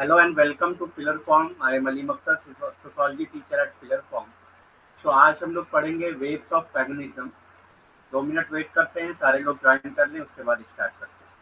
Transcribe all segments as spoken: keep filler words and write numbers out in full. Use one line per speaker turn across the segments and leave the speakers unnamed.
Hello and welcome to Pillar Form. I am Ali Makhtar, socio- sociology teacher at Pillar Form. So आज हम लोग पढ़ेंगे waves of feminism. दो minute wait करते हैं, सारे लोग ज्वाइन कर लें, उसके बाद स्टार्ट करते हैं.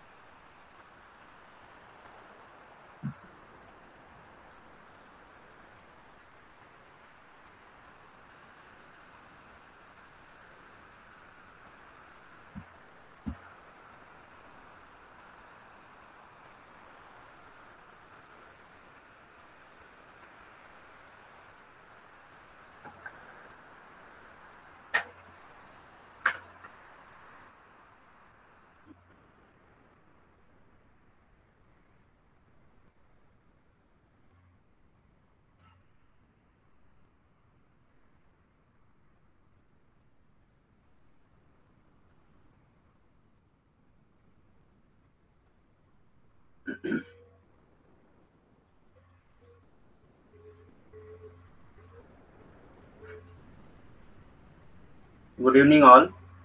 Good evening all.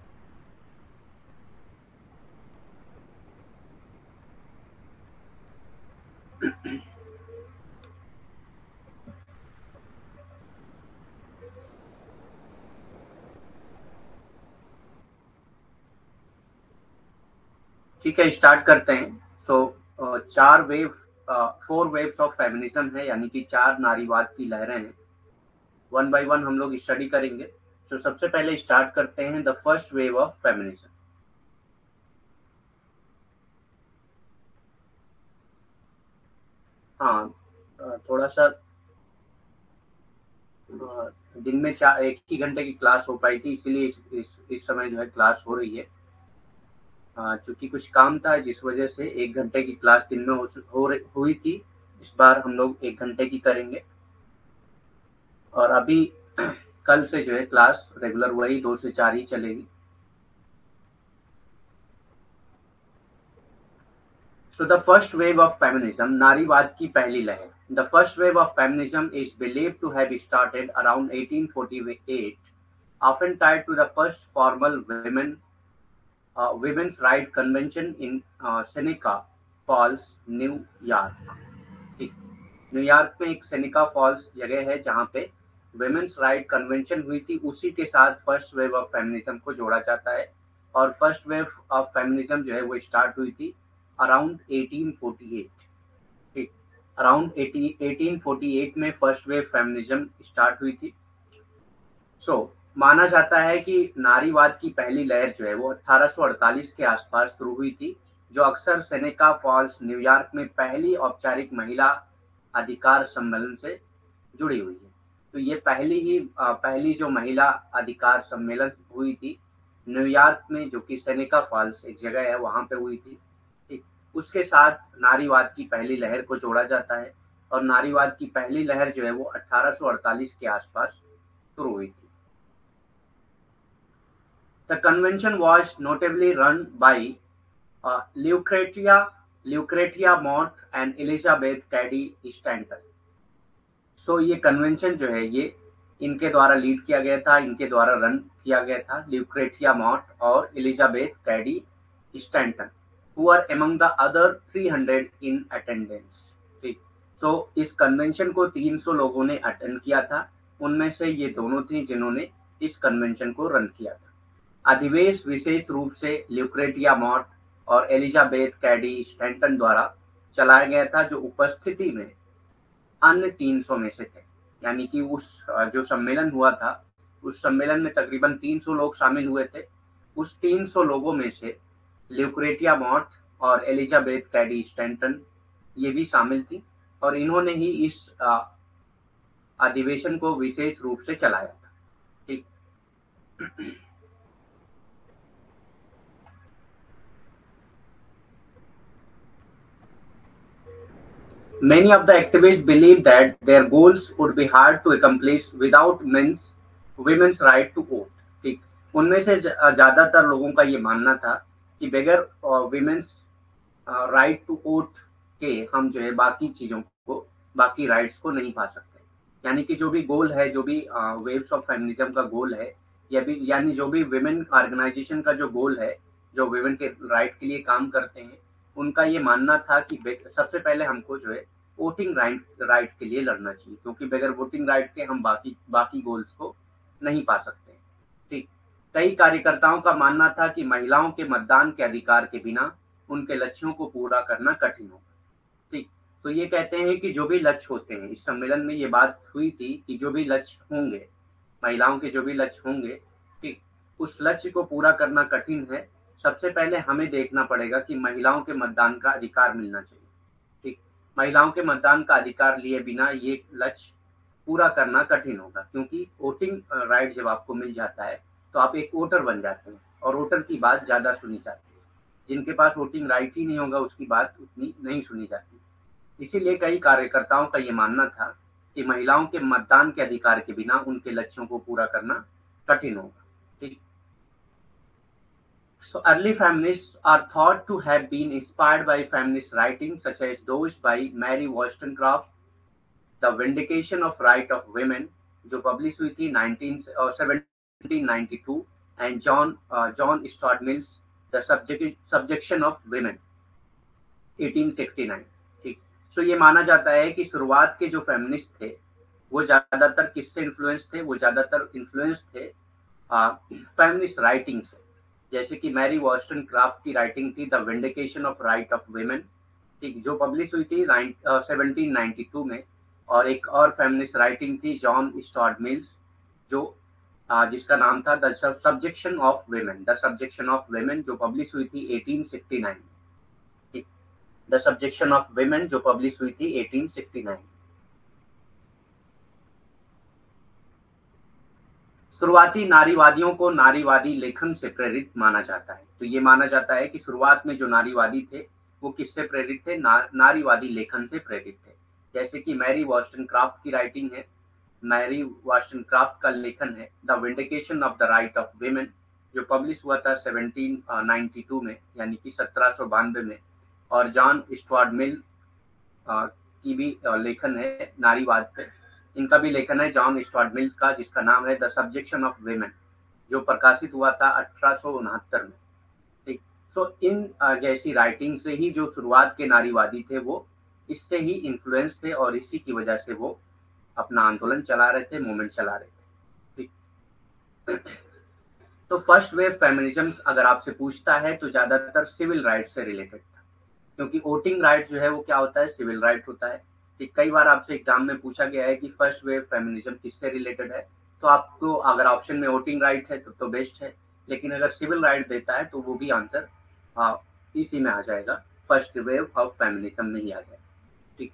ठीक है, स्टार्ट करते हैं. सो so, चार wave four waves of feminism है, यानी कि चार नारीवाद की लहरें हैं. वन बाय वन हम लोग स्टडी करेंगे. सो so, सबसे पहले स्टार्ट करते हैं the first wave of feminism. हाँ, थोड़ा सा दिन में चार एक ही घंटे की क्लास हो पाई थी, इसीलिए इस, इस, इस समय जो है क्लास हो रही है. चूंकि कुछ काम था, जिस वजह से एक घंटे की क्लास दिन में हो, हो हुई थी. इस बार हम लोग एक घंटे की करेंगे. और अभी कल से जो है क्लास रेगुलर वही दो से चार ही चलेगी. So the first wave of feminism, नारीवाद की पहली लहर. The first wave of feminism is believed to have started around eighteen forty eight, often tied to the first formal women uh, women's right convention in uh, Seneca Falls, New York. ठीक, New York में एक Seneca false जगह है जहाँ पे women's right convention हुई थी. उसी के साथ फर्स्ट वेव ऑफ फेमिनिज्म को जोड़ा जाता है. और फर्स्ट वेव ऑफ फेमिनिज्म जो है वो स्टार्ट हुई थी अराउंड एटीन फोर्टी एट. ठीक, अराउंड एटीन फोर्टी एट में फर्स्ट वेव फेमिनिज्म स्टार्ट हुई थी. सो so, माना जाता है कि नारीवाद की पहली लहर जो है वो अठारह सौ अड़तालीस के आसपास शुरू हुई थी, जो अक्सर सेनेका फॉल्स न्यूयॉर्क में पहली औपचारिक महिला अधिकार सम्मेलन से जुड़ी हुई है. तो ये पहली ही पहली जो महिला अधिकार सम्मेलन हुई थी न्यूयॉर्क में, जो कि सेनेका फॉल्स एक जगह है वहां पे हुई थी. ठीक, उसके साथ नारीवाद की पहली लहर को जोड़ा जाता है. और नारीवाद की पहली लहर जो है वो अठारह सौ अड़तालीस के आसपास शुरू हुई थी. The convention was notably run by uh, Lucretia Lucretia Mott and Elizabeth Cady Stanton. So so, ये कन्वेंशन जो है ये इनके द्वारा लीड किया गया था, इनके द्वारा रन किया गया था. ल्यूक्रेटिया मॉट और Elizabeth Cady Stanton, who are among the other three hundred in attendance. ठीक, सो so, इस कन्वेंशन को तीन सौ लोगों ने अटेंड किया था. उनमें से ये दोनों थी जिन्होंने इस कन्वेंशन को रन किया था. अधिवेश विशेष रूप से ल्यूक्रेटिया मॉट और एलिजाबेथ कैडी स्टैंटन द्वारा चलाया गया था, जो उपस्थिति में अन्य तीन सौ में से थे. यानी कि उस जो सम्मेलन हुआ था उस सम्मेलन में तकरीबन तीन सौ लोग शामिल हुए थे. उस तीन सौ लोगों में से ल्यूक्रेटिया मॉट और एलिजाबेथ कैडी स्टैंटन ये भी शामिल थी, और इन्होंने ही इस अधिवेशन को विशेष रूप से चलाया था. ठीक, Many of the activists believe that their goals would be hard to accomplish without men's women's right to vote. ठीक, उनमें से ज्यादातर लोगों का ये मानना था कि बगैर विमेन्स राइट टू वोट के हम जो है बाकी चीजों को, बाकी राइट्स को नहीं पा सकते. यानी कि जो भी गोल है, जो भी वेव्स ऑफ फेमिनिज्म का गोल है, या भी यानी जो भी विमेन ऑर्गेनाइजेशन का जो गोल है, जो विमेन के राइट के लिए काम करते हैं, उनका ये मानना था कि सबसे पहले हमको जो है वोटिंग राइट राइट के लिए लड़ना चाहिए, क्योंकि बगैर वोटिंग राइट के हम बाकी बाकी गोल्स को नहीं पा सकते। ठीक। कई कार्यकर्ताओं का मानना था कि महिलाओं के मतदान के अधिकार के बिना उनके लक्ष्यों को पूरा करना कठिन होगा। ठीक। तो ये कहते हैं कि जो भी लक्ष्य होते हैं, इस सम्मेलन में ये बात हुई थी कि जो भी लक्ष्य होंगे, महिलाओं के जो भी लक्ष्य होंगे, ठीक, उस लक्ष्य को पूरा करना कठिन है। सबसे पहले हमें देखना पड़ेगा कि महिलाओं के मतदान का अधिकार मिलना चाहिए। ठीक। महिलाओं के मतदान का अधिकार लिए बिना ये लक्ष्य पूरा करना कठिन होगा, क्योंकि वोटिंग राइट जब आपको मिल जाता है तो आप एक वोटर बन जाते हैं और वोटर की बात ज्यादा सुनी जाती है। जिनके पास वोटिंग राइट ही नहीं होगा उसकी बात उतनी नहीं सुनी जाती। इसीलिए कई कार्यकर्ताओं का ये मानना था कि महिलाओं के मतदान के अधिकार के बिना उनके लक्ष्यों को पूरा करना कठिन होगा। ठीक। So early feminists are thought to have been inspired by feminist writings such as those by Mary Wollstonecraft, The Vindication of Right of Women, जो पब्लिश हुई थी nineteen seventeen ninety two, and John John Stuart Mills, the subjection of women, eighteen sixty nine. ठीक। So ये माना जाता है कि शुरुआत के जो फेमिनिस्ट थे वो ज्यादातर किससे इन्फ्लुएंस थे, वो ज्यादातर इन्फ्लुएंस थे फेमिनिस्ट राइटिंग से। जैसे कि मैरी वॉलस्टोनक्राफ्ट की राइटिंग थी the vindication of right of women, ठीक, जो पब्लिश हुई थी सेवनटीन नाइंटी टू में। और एक और फेमिनिस्ट राइटिंग थी जॉन स्टुअर्ट मिल्स, जो uh, जिसका नाम था the subjection of women, the subjection of women, जो पब्लिश हुई थी एटीन सिक्सटी नाइन। ठीक। द सब्जेक्शन ऑफ वुमेन जो पब्लिश हुई थी एटीन सिक्सटी नाइन। शुरुआती नारीवादियों को नारीवादी लेखन से प्रेरित माना जाता है। तो ये माना जाता है कि शुरुआत में जो नारीवादी थे वो किससे प्रेरित थे, ना, नारीवादी लेखन से प्रेरित थे। जैसे कि मैरी वॉलस्टोनक्राफ्ट की राइटिंग है, मैरी वॉलस्टोनक्राफ्ट का लेखन है the vindication of the right of women, जो पब्लिश हुआ था सेवनटीन नाइंटी टू में, यानी कि सत्रह सौ बानवे में। और जॉन स्टुअर्ट मिल की भी लेखन है नारीवाद पे, इनका भी लेखन है जॉन स्टुअर्ट मिल्स का, जिसका नाम है द सब्जेक्शन ऑफ वुमेन, जो प्रकाशित हुआ था अठारह सौ उनहत्तर में। ठीक। सो इन जैसी राइटिंग से ही जो शुरुआत के नारीवादी थे वो इससे ही इन्फ्लुएंस थे और इसी की वजह से वो अपना आंदोलन चला रहे थे, मूवमेंट चला रहे थे। ठीक। तो फर्स्ट वेव फेमिनिज्म अगर आपसे पूछता है तो ज्यादातर सिविल राइट से रिलेटेड था, क्योंकि वोटिंग राइट जो है वो क्या होता है, सिविल राइट होता है। कि कई बार आपसे एग्जाम में पूछा गया है कि फर्स्ट वेव फेमिनिज्म किससे रिलेटेड है, तो आपको अगर ऑप्शन में वोटिंग राइट है तो तो बेस्ट है, लेकिन अगर सिविल राइट देता है तो वो भी आंसर इसी में आ जाएगा, फर्स्ट वेव ऑफ फेमिनिज्म में ही आ जाएगा। ठीक।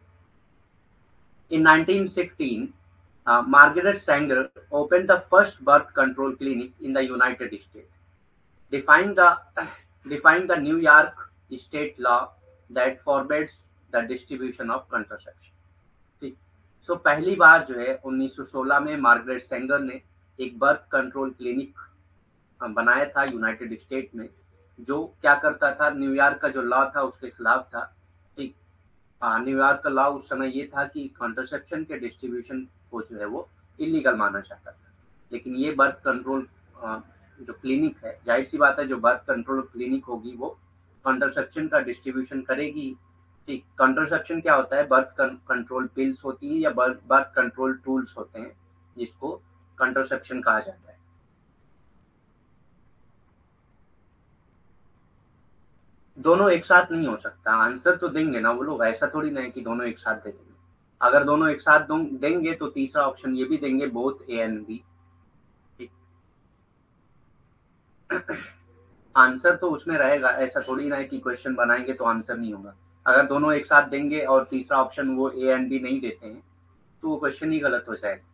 In nineteen sixteen Margaret Sanger open the first birth control clinic in the United State, defying the defying the New York state law that forbids the distribution of contraception. ठीक। So पहली बार जो है उन्नीस सौ सोलह में मार्गरेट सेंगर ने एक बर्थ कंट्रोल क्लिनिक बनाया था यूनाइटेड स्टेट में, जो क्या करता था, न्यूयॉर्क का जो लॉ था उसके खिलाफ था। ठीक। न्यूयॉर्क का लॉ उस समय ये था कि कॉन्ट्रासेप्शन के डिस्ट्रीब्यूशन को जो है वो इलीगल माना जाता था, लेकिन ये बर्थ कंट्रोल जो क्लिनिक है, जाहिर सी बात है जो बर्थ कंट्रोल क्लिनिक होगी वो कॉन्ट्रासेप्शन का डिस्ट्रीब्यूशन करेगी। ठीक। कॉन्ट्रासेप्शन क्या होता है, बर्थ कंट्रोल पिल्स होती है या बर्थ कंट्रोल टूल्स होते हैं, जिसको कॉन्ट्रासेप्शन कहा जाता है। दोनों एक साथ नहीं हो सकता, आंसर तो देंगे ना वो लोग, ऐसा थोड़ी ना है कि दोनों एक साथ दे देंगे। अगर दोनों एक साथ देंगे तो तीसरा ऑप्शन ये भी देंगे, बोथ ए एंड बी। ठीक। आंसर तो उसमें रहेगा, ऐसा थोड़ी ना है कि क्वेश्चन बनाएंगे तो आंसर नहीं होगा। अगर दोनों एक साथ देंगे और तीसरा ऑप्शन वो ए एंड बी नहीं देते हैं तो वो क्वेश्चन ही गलत हो जाएगा।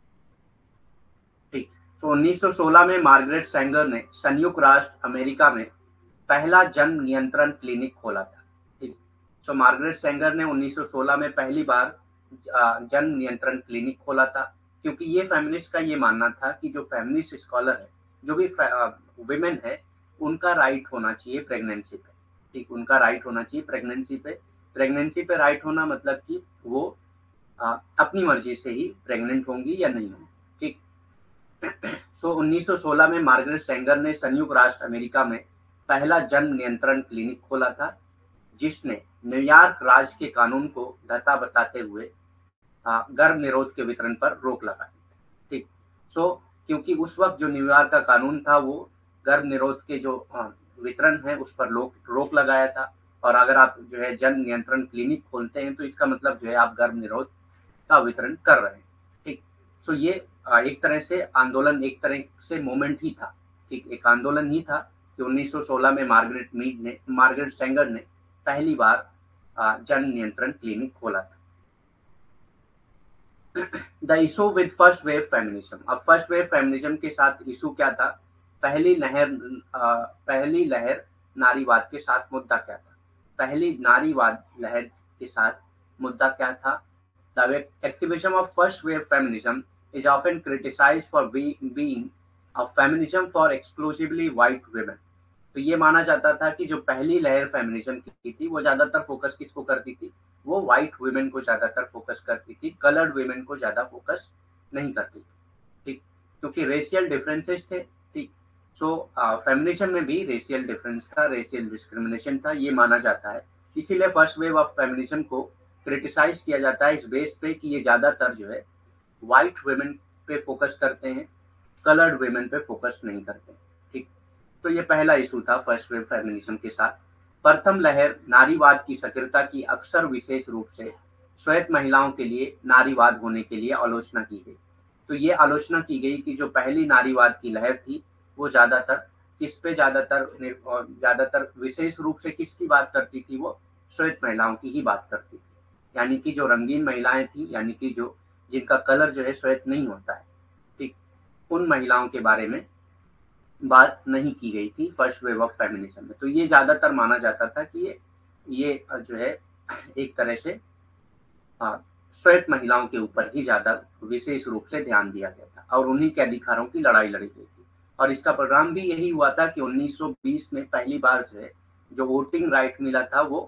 ठीक। तो उन्नीस सौ सोलह में मार्गरेट सेंगर ने संयुक्त राष्ट्र अमेरिका में पहला जन्म नियंत्रण क्लिनिक खोला था। ठीक। सो मार्गरेट सेंगर ने उन्नीस सौ सोलह में पहली बार जन्म नियंत्रण क्लिनिक खोला था, क्योंकि ये फेमिनिस्ट का ये मानना था कि जो फेमिनिस्ट स्कॉलर है, जो भी वुमेन है, उनका राइट होना चाहिए प्रेगनेंसी पे। ठीक। उनका राइट होना चाहिए प्रेगनेंसी पे। प्रेगनेंसी पे राइट होना मतलब कि वो आ, अपनी मर्जी से ही प्रेग्नेंट होंगी या नहीं होंगी। ठीक। सो उन्नीस सौ सोलह में मार्गरेट सेंगर ने संयुक्त राष्ट्र अमेरिका में पहला जन्म नियंत्रण क्लिनिक खोला था, जिसने न्यूयॉर्क राज्य के कानून को धता बताते हुए आ, गर्भ निरोध के वितरण पर रोक लगाई। ठीक। सो क्योंकि उस वक्त जो न्यूयॉर्क का कानून था वो गर्भ निरोध के जो आ, वितरण है उस पर रोक रोक लगाया था। और अगर आप जो है जन नियंत्रण क्लिनिक खोलते हैं तो इसका मतलब जो है आप गर्भ निरोध का वितरण कर रहे हैं। ठीक। सो ये आ, एक तरह से आंदोलन, एक तरह से मूवमेंट ही था। ठीक, एक आंदोलन ही था कि उन्नीस सौ सोलह में मार्गरेट मीड ने मार्गरेट सेंगर ने पहली बार आ, जन नियंत्रण क्लिनिक खोला था। The issue with first wave feminism. अब फर्स्ट वेव फेमिनिज्म के साथ इशू क्या था? पहली लहर आ, पहली लहर नारीवाद के साथ मुद्दा क्या था? पहली नारीवाद लहर के साथ मुद्दा क्या था? The activism of first wave feminism is often criticized for be, being a feminism for exclusively white women। तो ये माना जाता था कि जो पहली लहर फेमिनिज्म की थी वो ज्यादातर फोकस किसको करती थी? वो व्हाइट वुमेन को ज्यादातर फोकस करती थी, कलर्ड वुमेन को ज्यादा फोकस नहीं करती थी। ठीक, क्योंकि रेशियल डिफरेंसेस थे। ठीक, सो फेमिनिज्म में भी रेशियल डिफरेंस था, रेशियल डिस्क्रिमिनेशन था, ये माना जाता है। इसीलिए फर्स्ट वेव ऑफ फेमिनिज्म को क्रिटिसाइज किया जाता है इस बेस पे कि ये ज्यादातर जो है व्हाइट वुमेन पे फोकस करते हैं, कलर्ड वुमेन पे फोकस नहीं करते। ठीक, तो ये पहला इशू था फर्स्ट वेव फेमिनिज्म के साथ। प्रथम लहर नारीवाद की सक्रियता की अक्सर विशेष रूप से श्वेत महिलाओं के लिए नारीवाद होने के लिए आलोचना की गई। तो ये आलोचना की गई कि जो पहली नारीवाद की लहर थी वो ज्यादातर किस पे ज्यादातर ज्यादातर विशेष रूप से किसकी बात करती थी? वो श्वेत महिलाओं की ही बात करती थी, यानी कि जो रंगीन महिलाएं थी, यानी कि जो जिनका कलर जो है श्वेत नहीं होता है। ठीक, उन महिलाओं के बारे में बात नहीं की गई थी फर्स्ट वेव ऑफ फेमिनिज्म में। तो ये ज्यादातर माना जाता था कि ये ये जो है एक तरह से श्वेत महिलाओं के ऊपर ही ज्यादा विशेष रूप से ध्यान दिया गया था और उन्हीं के अधिकारों की लड़ाई लड़ी गई थी। और इसका प्रोग्राम भी यही हुआ था कि उन्नीस सौ बीस में पहली बार जो है जो वोटिंग राइट मिला था वो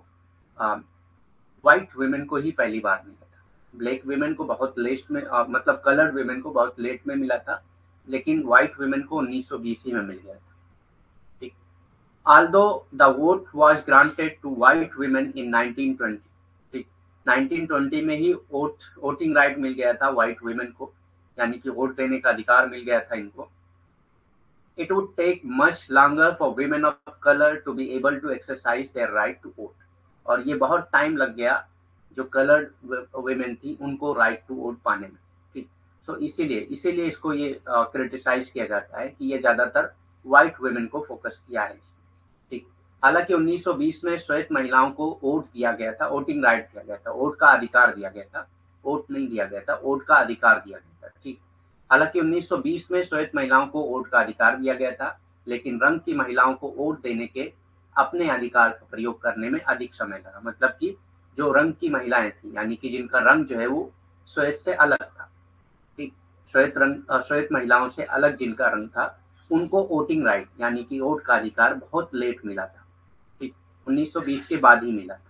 व्हाइट वुमेन को ही पहली बार मिला था। ब्लैक वुमेन को बहुत लेट में आ, मतलब कलर्ड वुमेन को बहुत लेट में मिला था, लेकिन व्हाइट वुमेन को उन्नीस सौ बीस में मिल गया था। ठीक, although the vote was granted to white women in nineteen twenty. ठीक, नाइनटीन ट्वेंटी में ही वोट वोटिंग राइट मिल गया था व्हाइट वुमेन को, यानी कि वोट देने का अधिकार मिल गया था इनको। It would take much longer for women of color to be able to exercise their right to vote। और ये बहुत टाइम लग गया जो कलर्ड वुमेन थी उनको राइट टू वोट पाने में। ठीक, सो इसीलिए इसीलिए इसको ये क्रिटिसाइज किया जाता है कि ये ज्यादातर व्हाइट वुमेन को फोकस किया है। ठीक, हालांकि उन्नीस सौ बीस में श्वेत महिलाओं को वोट दिया गया था, वोटिंग राइट दिया गया था, वोट का अधिकार दिया गया था, वोट नहीं दिया गया था, वोट का अधिकार दिया गया था। ठीक, हालांकि उन्नीस सौ बीस में श्वेत महिलाओं को वोट का अधिकार दिया गया था, लेकिन रंग की महिलाओं को वोट देने के अपने अधिकार का प्रयोग करने में अधिक समय लगा। मतलब कि जो रंग की महिलाएं थी, यानी कि जिनका रंग जो है वो श्वेत से अलग था। ठीक, श्वेत रंग श्वेत महिलाओं से अलग जिनका रंग था उनको वोटिंग राइट यानी कि वोट का अधिकार बहुत लेट मिला था। ठीक, उन्नीस सौ बीस के बाद ही मिला था।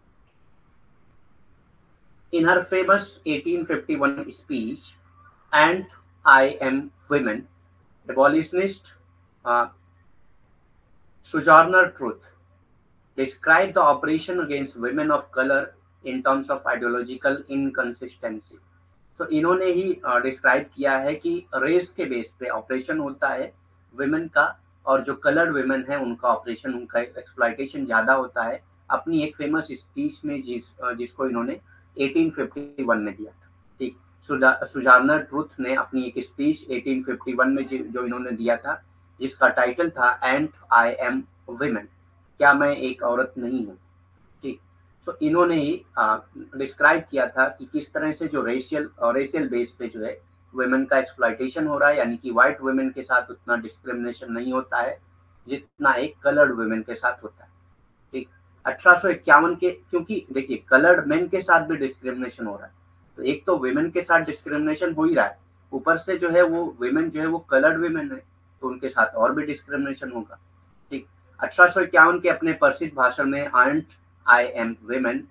In her famous eighteen fifty one speech and I am women, abolitionist uh, Sojourner Truth described the operation against women of color in terms of ideological inconsistency। so इन्होंने ही डिस्क्राइब uh, किया है कि रेस के base पे operation होता है women का, और जो कलर्ड वुमेन है उनका ऑपरेशन, उनका एक्सप्लॉयटेशन ज्यादा होता है। अपनी एक फेमस स्पीच में जिस uh, जिसको इन्होंने एटीन फिफ्टी वन में दिया था। ठीक, सुजार्नर ट्रूथ ने अपनी एक स्पीच एटीन फिफ्टी वन में जो इन्होंने दिया था जिसका टाइटल था एंड आई एम वुमेन, क्या मैं एक औरत नहीं हूँ। ठीक, सो इन्होंने ही डिस्क्राइब किया था कि किस तरह से जो रेशियल और रेशियल बेस पे जो है वुमेन का एक्सप्लॉयटेशन हो रहा है, यानी कि व्हाइट वुमेन के साथ उतना डिस्क्रिमिनेशन नहीं होता है जितना एक कलर्ड वुमेन के साथ होता है। ठीक, अठारह सौ इक्यावन के, क्योंकि देखिए कलर्ड मेन के साथ भी डिस्क्रिमिनेशन हो रहा है, तो एक तो वुमेन के साथ डिस्क्रिमिनेशन हो ही रहा है, ऊपर से जो है वो वुमेन जो है वो कलर्ड वुमेन है, तो उनके साथ और भी डिस्क्रिमिनेशन होगा। ठीक, अठारह सौ इक्यावन के अपने प्रसिद्ध भाषण में एंड आई एम वुमेन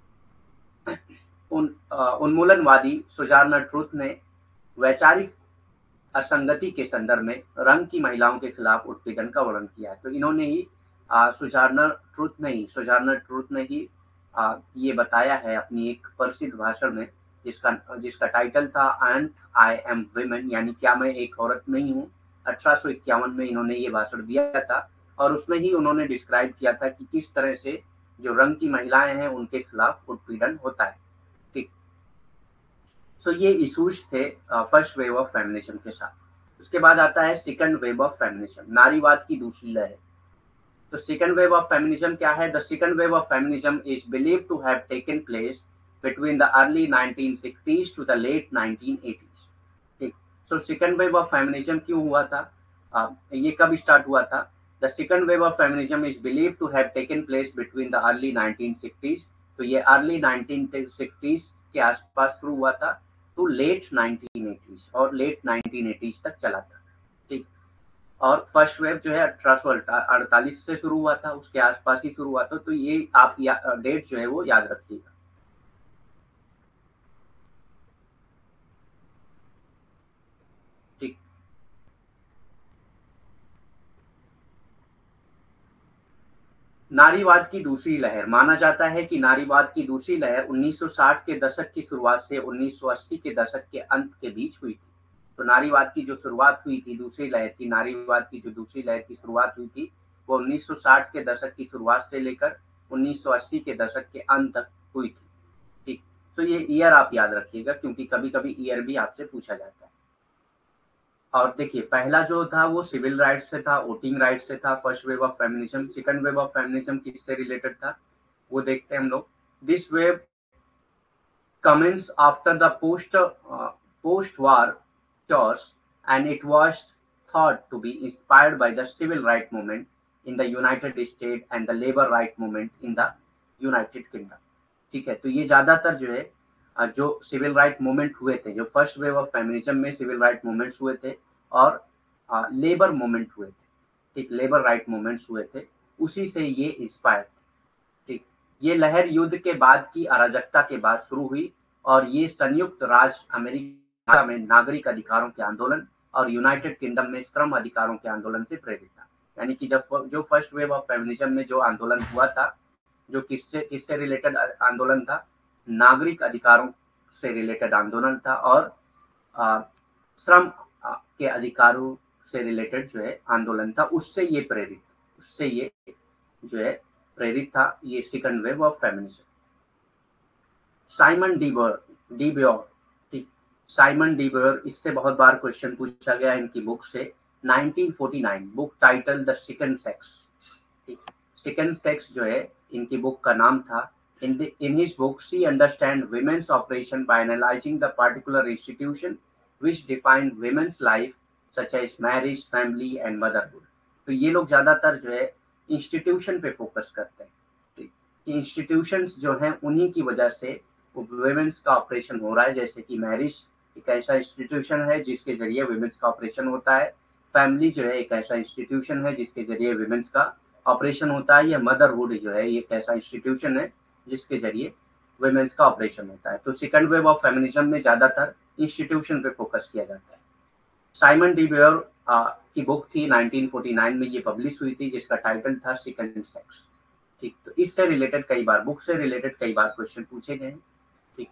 उन उन्मूलनवादी सोजार्नर ट्रूथ ने वैचारिक असंगति के संदर्भ में रंग की महिलाओं के खिलाफ उत्पीड़न का वर्णन किया है। तो इन्होंने ही सुजार्नर ट्रूथ नहीं सुजार्नर ट्रूथ ने ही आ, ये बताया है अपनी एक प्रसिद्ध भाषण में, जिसका जिसका टाइटल था एंड आई एम विमेन, यानी क्या मैं एक औरत नहीं हूँ। अठारह सौ इक्यावन में इन्होंने ये भाषण दिया था और उसमें ही उन्होंने डिस्क्राइब किया था कि किस तरह से जो रंग की महिलाएं हैं उनके खिलाफ उत्पीड़न होता है। ठीक। सो ये इशूज थे फर्स्ट वेव ऑफ फेमिनिज्म के साथ। उसके बाद आता है सेकंड वेव ऑफ फेमिनिज्म, नारीवाद की दूसरी लहर। तो सेकंड वेव ऑफ फेमिनिज्म क्या है? The second wave of feminism is believed to have taken place between the early nineteen sixties to the late nineteen eighties। ठीक। So second wave of feminism क्यों हुआ था? uh, ये कब start हुआ था? The second wave of feminism is believed to have taken place between the early nineteen sixties. तो ये अर्ली नाइनटीन सिक्सटीज के आसपास शुरू हुआ था तो लेट नाइनटीन एटीज और लेट नाइनटीन एटीज तक चला था। ठीक। और फर्स्ट वेव जो है अठारह सौ अड़तालीस से शुरू हुआ था, उसके आसपास ही शुरू हुआ था। तो ये आप डेट जो है वो याद रखिएगा। ठीक। नारीवाद की दूसरी लहर, माना जाता है कि नारीवाद की दूसरी लहर उन्नीस सौ साठ के दशक की शुरुआत से उन्नीस सौ अस्सी के दशक के अंत के बीच हुई थी। तो नारीवाद की जो शुरुआत हुई थी दूसरी लहर की, नारीवाद की जो दूसरी लहर की शुरुआत हुई थी वो उन्नीस सौ साठ के दशक की शुरुआत से लेकर उन्नीस सौ अस्सी के दशक के अंत तक हुई थी। ठीक। तो ये ईयर आप याद रखिएगा क्योंकि कभी कभी ईयर भी आपसे पूछा जाता है। और देखिए पहला जो था वो सिविल राइट्स से था, वोटिंग राइट्स से था, first wave of feminism. Second wave of feminism किससे रिलेटेड था वो देखते हैं हम लोग। This wave commenced after the post uh, post-war chaos, and it was thought to be inspired by the civil rights movement in the United States and the labor rights movement in the United Kingdom। ठीक है, तो ये ज्यादातर जो है अ, जो civil right movement हुए थे, जो फर्स्ट वेव ऑफ फेमिनिज्म में सिविल राइट मूवमेंट्स हुए थे और लेबर मूवमेंट हुए थे। ठीक, लेबर राइट मूवमेंट्स हुए थे, उसी से ये इंस्पायर थे। ठीक। ये लहर युद्ध के बाद की अराजकता के बाद शुरू हुई और ये संयुक्त राज्य अमेरिका में नागरिक अधिकारों के आंदोलन और यूनाइटेड किंगडम में श्रम अधिकारों के आंदोलन से प्रेरित था। यानी कि जब जो फर्स्ट वेव ऑफ फेमिनिज्म में जो आंदोलन हुआ था, जो किससे किससे रिलेटेड आंदोलन था? नागरिक अधिकारों से रिलेटेड आंदोलन था और आ, श्रम आ, के अधिकारों से रिलेटेड जो है आंदोलन था, उससे ये प्रेरित उससे ये जो है प्रेरित था ये second wave of feminism. Simone de Beauvoir de Beauvoir ठीक, साइमन डीब्योर, इससे बहुत बार क्वेश्चन पूछा गया इनकी बुक से। Nineteen forty nine book title the second sex. ठीक, सेकंड सेक्स जो है इनकी बुक का नाम था। in the in his book she understand women's operation by analyzing the particular institution which define women's life such as marriage, family and motherhood। तो ये लोग ज्यादातर जो है इंस्टीट्यूशन पे फोकस करते हैं। ठीक, इंस्टीट्यूशंस जो हैं उन्हीं की वजह से वुमेन्स का ऑपरेशन हो रहा है, जैसे कि मैरिज एक ऐसा इंस्टीट्यूशन है जिसके जरिए वुमेन्स का ऑपरेशन होता है, फैमिली जो है एक ऐसा इंस्टीट्यूशन है जिसके जरिए वुमेन्स का ऑपरेशन होता है, या मदरहुड जो है ये एक ऐसा इंस्टीट्यूशन है जिसके जरिए वुमेन्स का ऑपरेशन होता है। तो सेकंड वेव ऑफ फेमिनिज्म में ज्यादातर इंस्टीट्यूशन पे फोकस किया जाता है। साइमन डी बेयर की बुक थी नाइनटीन फोर्टी नाइन में ये पब्लिश हुई थी, जिसका टाइटल था सेकंड सेक्स। ठीक, तो इससे रिलेटेड कई बार बुक से रिलेटेड कई बार क्वेश्चन पूछे गए हैं। ठीक,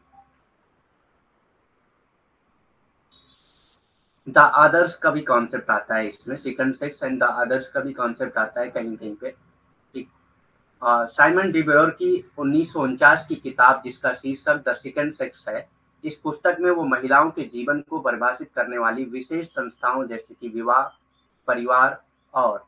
द अदर्स का भी कॉन्सेप्ट आता है इसमें, second sex and the others का भी कॉन्सेप्ट आता है कहीं कहीं पे। ठीक, साइमन डिबेयर की उन्नीस सौ उनचास की किताब जिसका शीर्षक द सेकंड सेक्स है, इस पुस्तक में वो महिलाओं के जीवन को परिभाषित करने वाली विशेष संस्थाओं जैसे कि विवाह, परिवार और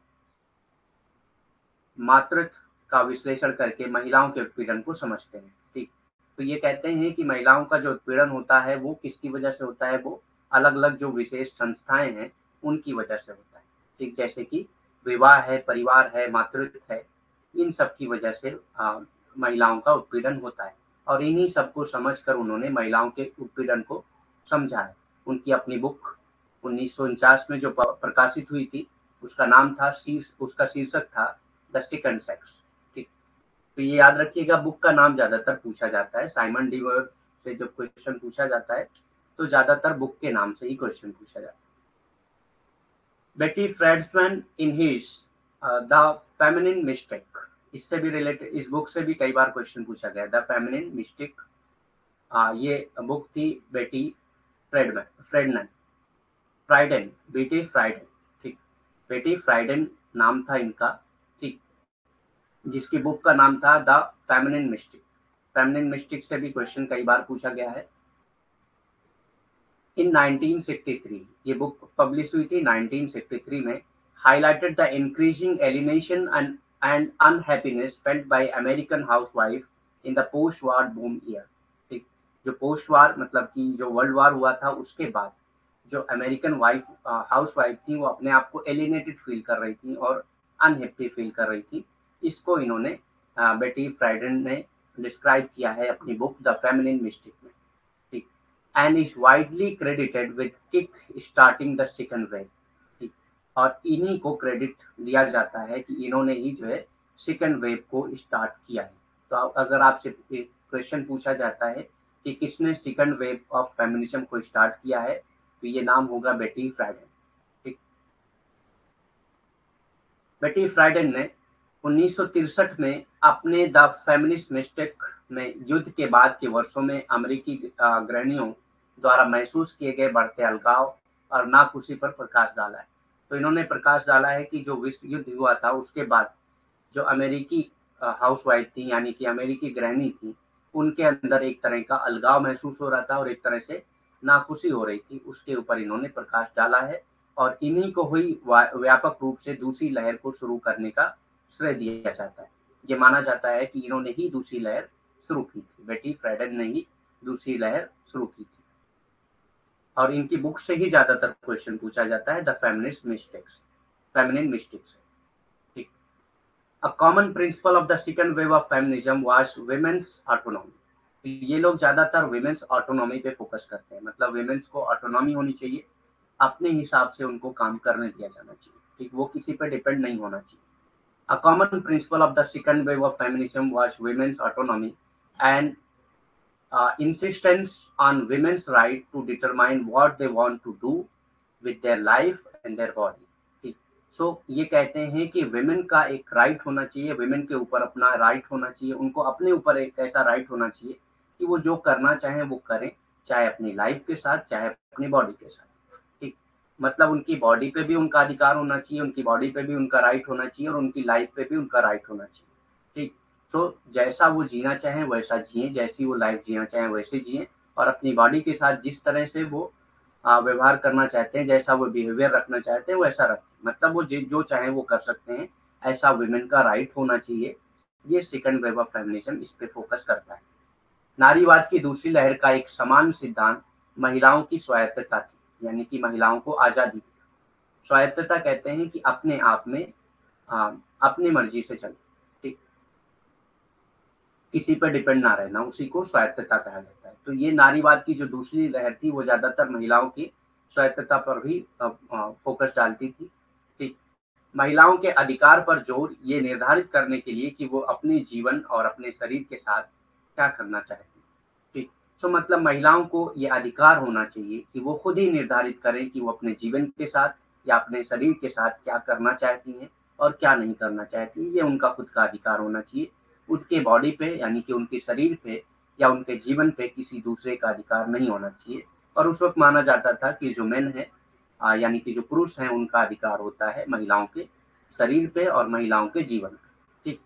मातृत्व का विश्लेषण करके महिलाओं के उत्पीड़न को समझते हैं। ठीक, तो ये कहते हैं कि महिलाओं का जो उत्पीड़न होता है वो किसकी वजह से होता है, वो अलग अलग जो विशेष संस्थाएं हैं उनकी वजह से होता है। ठीक, जैसे कि विवाह है, परिवार है, मातृत्व है, इन सब की वजह से आ, महिलाओं का उत्पीड़न होता है और इन्हीं सबको समझकर उन्होंने महिलाओं के उत्पीड़न को समझा है। उनकी अपनी बुक उन्नीस सौ उनचास में जो प्रकाशित हुई थी उसका नाम था शीर्ष उसका शीर्षक था द सेकंड सेक्स। ठीक, तो ये याद रखिएगा, बुक का नाम ज्यादातर पूछा जाता है। साइमन डिवर से जब क्वेश्चन पूछा जाता है तो ज्यादातर बुक के नाम से ही क्वेश्चन पूछा जाता है। Betty Friedman in his the feminine mistake, इससे भी रिलेटेड, इस बुक से भी कई बार क्वेश्चन पूछा गया। द फेमिनिन मिस्टेक, ये बुक थी बेटी फ्रेडमैन फ्रेडनन फ्राइडन बेटी फ्राइडन, ठीक, बेटी फ्राइडन नाम था इनका, ठीक, जिसकी बुक का नाम था the feminine mistake. Feminine mistake से भी क्वेश्चन कई बार पूछा गया है। इन नाइनटीन सिक्सटी थ्री, ये बुक पब्लिश हुई थी नाइनटीन सिक्सटी थ्री में, highlighted the increasing alienation and, and unhappiness felt by American housewife in the post-war boom year। ठीक, जो पोस्ट वार मतलब कि जो वर्ल्ड वार हुआ था उसके बाद जो अमेरिकन वाइफ हाउस वाइफ थी वो अपने आप को एलिनेटेड फील कर रही थी और अनहैप्पी फील कर रही थी। इसको इन्होंने बेटी फ्राइडन ने डिस्क्राइब किया है अपनी बुक द फेमिनिन मिस्टेक में, ठीक, and is widely credited with kick starting the second wave, ठीक, और इन्हीं को क्रेडिट दिया जाता है कि इन्होंने ही जो है सेकंड वेव को स्टार्ट किया है। तो अगर आपसे क्वेश्चन पूछा जाता है कि किसने सेकंड वेव ऑफ फेमिनिज्म को स्टार्ट किया है, तो ये नाम होगा बेटी फ्राइडन, ठीक। बेटी फ्राइडन ने उन्नीस सौ तिरसठ में अपने द फेमिनिस्ट मिस्टेक में युद्ध के बाद के वर्षों में अमेरिकी गृहिणियों द्वारा महसूस किए गए बढ़ते अलगाव और नाखुशी पर प्रकाश डाला है। तो इन्होंने प्रकाश डाला है कि जो विश्व युद्ध हुआ था उसके बाद जो अमेरिकी हाउसवाइफ थी यानी कि अमेरिकी गृहिणी थी, उनके अंदर एक तरह का अलगाव महसूस हो रहा था और एक तरह से नाखुशी हो रही थी, उसके ऊपर इन्होंने प्रकाश डाला है और इन्हीं को हुई व्यापक रूप से दूसरी लहर को शुरू करने का श्रेय दिया जाता है। ये माना जाता है कि इन्होंने ही दूसरी लहर शुरू की थी, बेटी फ्राइडन ने ही दूसरी लहर शुरू की थी और इनकी बुक से ही ज्यादातर क्वेश्चन पूछा जाता है the feminist mistakes, feminine mistakes, ठीक। A common principle of the second wave of feminism was women's autonomy. ये लोग ज्यादातर वुमेन्स ऑटोनॉमी पे फोकस करते हैं, मतलब वुमेन्स को ऑटोनॉमी होनी चाहिए, अपने हिसाब से उनको काम करने दिया जाना चाहिए, ठीक, वो किसी पे डिपेंड नहीं होना चाहिए। A common principle of the second wave of feminism was women's autonomy and uh, insistence on women's right to determine what they want to do with their life and their body, ठीक। So ये कहते हैं कि women का एक right होना चाहिए, women के ऊपर अपना राइट होना चाहिए, उनको अपने ऊपर एक ऐसा राइट होना चाहिए कि वो जो करना चाहें वो करें, चाहे अपनी लाइफ के साथ चाहे अपनी बॉडी के साथ, ठीक। मतलब उनकी बॉडी पे भी उनका अधिकार होना चाहिए, उनकी बॉडी पे भी उनका राइट होना चाहिए और उनकी लाइफ पे भी उनका राइट होना चाहिए, ठीक। तो जैसा वो जीना चाहें वैसा जिए, जैसी वो लाइफ जीना चाहें वैसे जिए और अपनी बॉडी के साथ जिस तरह से वो व्यवहार करना चाहते हैं, जैसा वो बिहेवियर रखना चाहते हैं वैसा रखें, मतलब वो जो चाहें वो कर सकते हैं, ऐसा वुमेन का राइट होना चाहिए। ये सेकंड वेव ऑफ फेमिनिज्म इस पे फोकस करता है। नारीवाद की दूसरी लहर का एक समान सिद्धांत महिलाओं की स्वायत्तता थी, यानी कि महिलाओं को आजादी। स्वायत्तता कहते हैं कि अपने आप में आ, अपनी मर्जी से चले, ठीक, किसी पर डिपेंड ना रहना, उसी को स्वायत्तता कहा जाता है। तो ये नारीवाद की जो दूसरी लहर थी वो ज्यादातर महिलाओं की स्वायत्तता पर भी फोकस डालती थी, ठीक। महिलाओं के अधिकार पर जोर ये निर्धारित करने के लिए कि वो अपने जीवन और अपने शरीर के साथ क्या करना चाहती है, ठीक। तो मतलब महिलाओं को ये अधिकार होना चाहिए कि वो खुद ही निर्धारित करें कि वो अपने जीवन के साथ या अपने शरीर के साथ क्या करना चाहती हैं और क्या नहीं करना चाहती, ये उनका खुद का अधिकार होना चाहिए। उनके बॉडी पे यानी कि उनके शरीर पे या उनके जीवन पे किसी दूसरे का अधिकार नहीं होना चाहिए। और उस वक्त माना जाता था कि जो मेन है यानी कि जो पुरुष हैं उनका अधिकार होता है महिलाओं के शरीर पे और महिलाओं के जीवन पे, ठीक।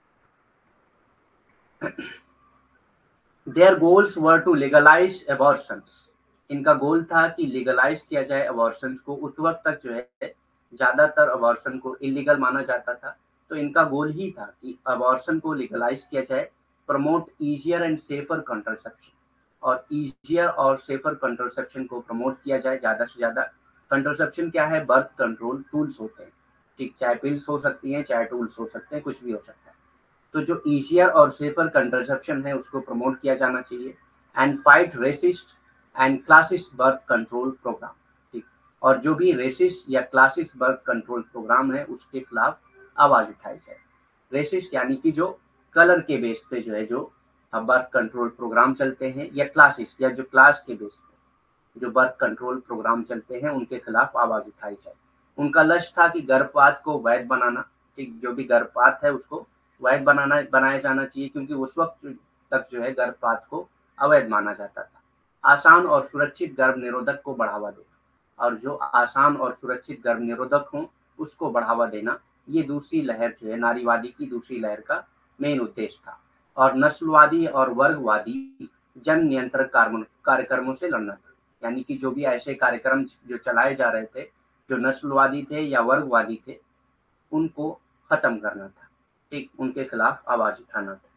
Their goals were to legalize abortions। इनका गोल था कि लीगलाइज किया जाए अबॉर्शन को। उस वक्त तक जो है ज्यादातर अबॉर्शन को इलीगल माना जाता था, तो इनका गोल ही था कि अबॉर्शन को लीगलाइज किया जाए, promote easier and safer contraception, और इजियर और सेफर कंट्रासेप्शन को प्रमोट किया जाए ज्यादा से ज्यादा। कंट्रासेप्शन क्या है? बर्थ कंट्रोल टूल्स होते हैं, ठीक, चाहे पिल्स हो सकती हैं चाहे टूल्स हो सकते हैं, कुछ भी हो सकता है। तो जो इजियर और सेफर कंट्रासेप्शन है उसको प्रमोट किया जाना चाहिए। And fight racist and classist birth control programme, ठीक, और जो भी रेसिस्ट या क्लासिस्ट बर्थ कंट्रोल प्रोग्राम है उसके खिलाफ आवाज उठाई जाए। रेसिस्ट यानी कि जो कलर के बेस पे जो है जो बर्थ कंट्रोल प्रोग्राम चलते हैं, या क्लासिस्ट या जो क्लास के बेस पे जो बर्थ कंट्रोल प्रोग्राम चलते हैं उनके खिलाफ आवाज उठाई जाए। उनका लक्ष्य था कि गर्भपात को वैध बनाना, ठीक, जो भी गर्भपात है उसको वैध बनाना बनाया जाना चाहिए, क्योंकि उस वक्त तक जो है गर्भपात को अवैध माना जाता था। आसान और सुरक्षित गर्भ निरोधक को बढ़ावा देना, और जो आसान और सुरक्षित गर्भ निरोधक हों उसको बढ़ावा देना, ये दूसरी लहर जो है नारीवादी की दूसरी लहर का मेन उद्देश्य था। और नस्लवादी और वर्गवादी जन नियंत्रण कार्य- कार्यक्रमों से लड़ना था, यानी कि जो भी ऐसे कार्यक्रम जो चलाए जा रहे थे, जो नस्लवादी थे या वर्गवादी थे, उनको खत्म करना था, ठीक, उनके खिलाफ आवाज उठाना था।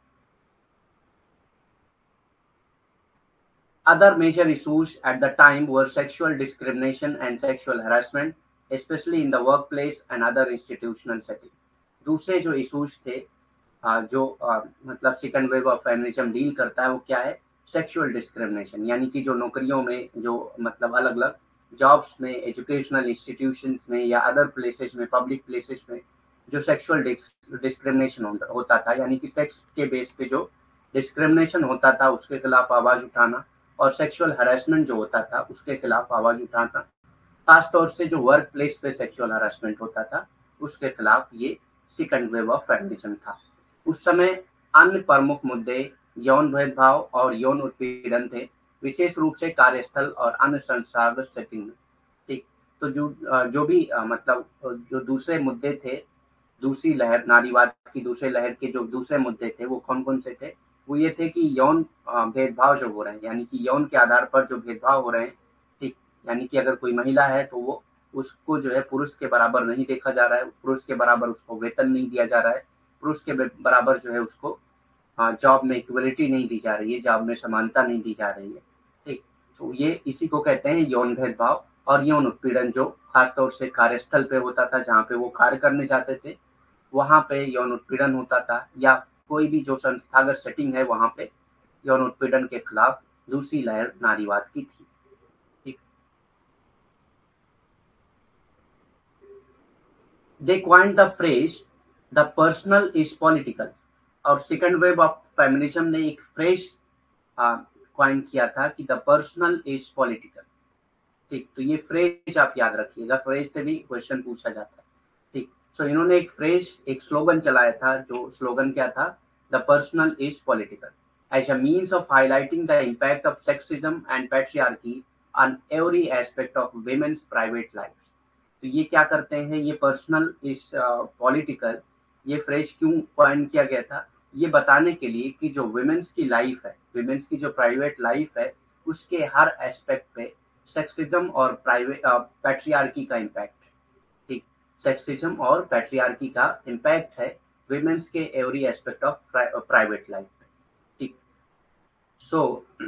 Other major issues at the time were sexual discrimination and sexual harassment, especially in the workplace and other institutional setting. दूसरे जो इश्यूज थे, अ, जो अ, मतलब second wave of feminism deal करता है, वो क्या है? सेक्सुअल डिस्क्रिमिनेशन, यानी कि जो नौकरियों में, जो मतलब अलग अलग जॉब्स में, एजुकेशनल इंस्टीट्यूशंस में या अदर प्लेसेस में, पब्लिक प्लेसेस में जो सेक्सुअल डिस्क्रिमिनेशन होता था, यानी कि सेक्स के बेस पे जो डिस्क्रिमिनेशन होता था उसके खिलाफ आवाज उठाना, और सेक्सुअल हरासमेंट जो होता था उसके खिलाफ आवाज उठाना, खासतौर से जो वर्क प्लेस पे सेक्सुअल हरासमेंट होता था उसके खिलाफ ये सेकंड वेव ऑफ फेमिनिज्म था। उस समय अन्य प्रमुख मुद्दे यौन भेदभाव और यौन उत्पीड़न थे, विशेष रूप से कार्यस्थल और अन्य संस्थागत सेटिंग में। ठीक, तो जो अ, जो भी अ, मतलब अ, जो दूसरे मुद्दे थे, दूसरी लहर, नारीवाद की दूसरे लहर के जो दूसरे मुद्दे थे वो कौन कौन से थे? वो ये थे कि यौन अ, भेदभाव जो हो रहे हैं, यानी कि यौन के आधार पर जो भेदभाव हो रहे हैं, ठीक, यानी कि अगर कोई महिला है तो वो उसको जो है पुरुष के बराबर नहीं देखा जा रहा है, पुरुष के बराबर उसको वेतन नहीं दिया जा रहा है, पुरुष के बराबर जो है उसको हाँ, जॉब में इक्वलिटी नहीं दी जा रही है, जॉब में समानता नहीं दी जा रही है। ठीक, तो ये इसी को कहते हैं यौन भेदभाव और यौन उत्पीड़न, जो खासतौर से कार्यस्थल पे होता था, जहाँ पे वो कार्य करने जाते थे वहां पे यौन उत्पीड़न होता था, या कोई भी जो संस्थागत सेटिंग है वहां पे यौन उत्पीड़न के खिलाफ दूसरी लहर नारीवाद की थी। ठीक, they coined the phrase the personal is political, और सेकंड वेव ऑफ फेमिनिज्म ने एक फ्रेज क्वाइन किया था कि द पर्सनल इज पॉलिटिकल। ठीक, तो ये फ्रेज आप याद रखिएगा, फ्रेज से भी क्वेश्चन पूछा जाता है। ठीक, सो इन्होंने एक फ्रेज, एक स्लोगन चलाया था, जो स्लोगन क्या था? The personal is political, as a means of highlighting the impact of sexism and patriarchy on every aspect of women's private life. तो ये क्या करते हैं, ये पर्सनल इज पॉलिटिकल, ये फ्रेज क्यों पॉइंट किया गया था? ये बताने के लिए कि जो वुमेन्स की लाइफ है, वुमेन्स की जो प्राइवेट लाइफ है, उसके हर एस्पेक्ट पे सेक्सिज्म और प्राइवेट पैट्रियार्की का इम्पैक्ट है। ठीक, सेक्सिज्म और पैट्रियार्की का इम्पैक्ट है वुमेन्स के every aspect of private life में। ठीक, सो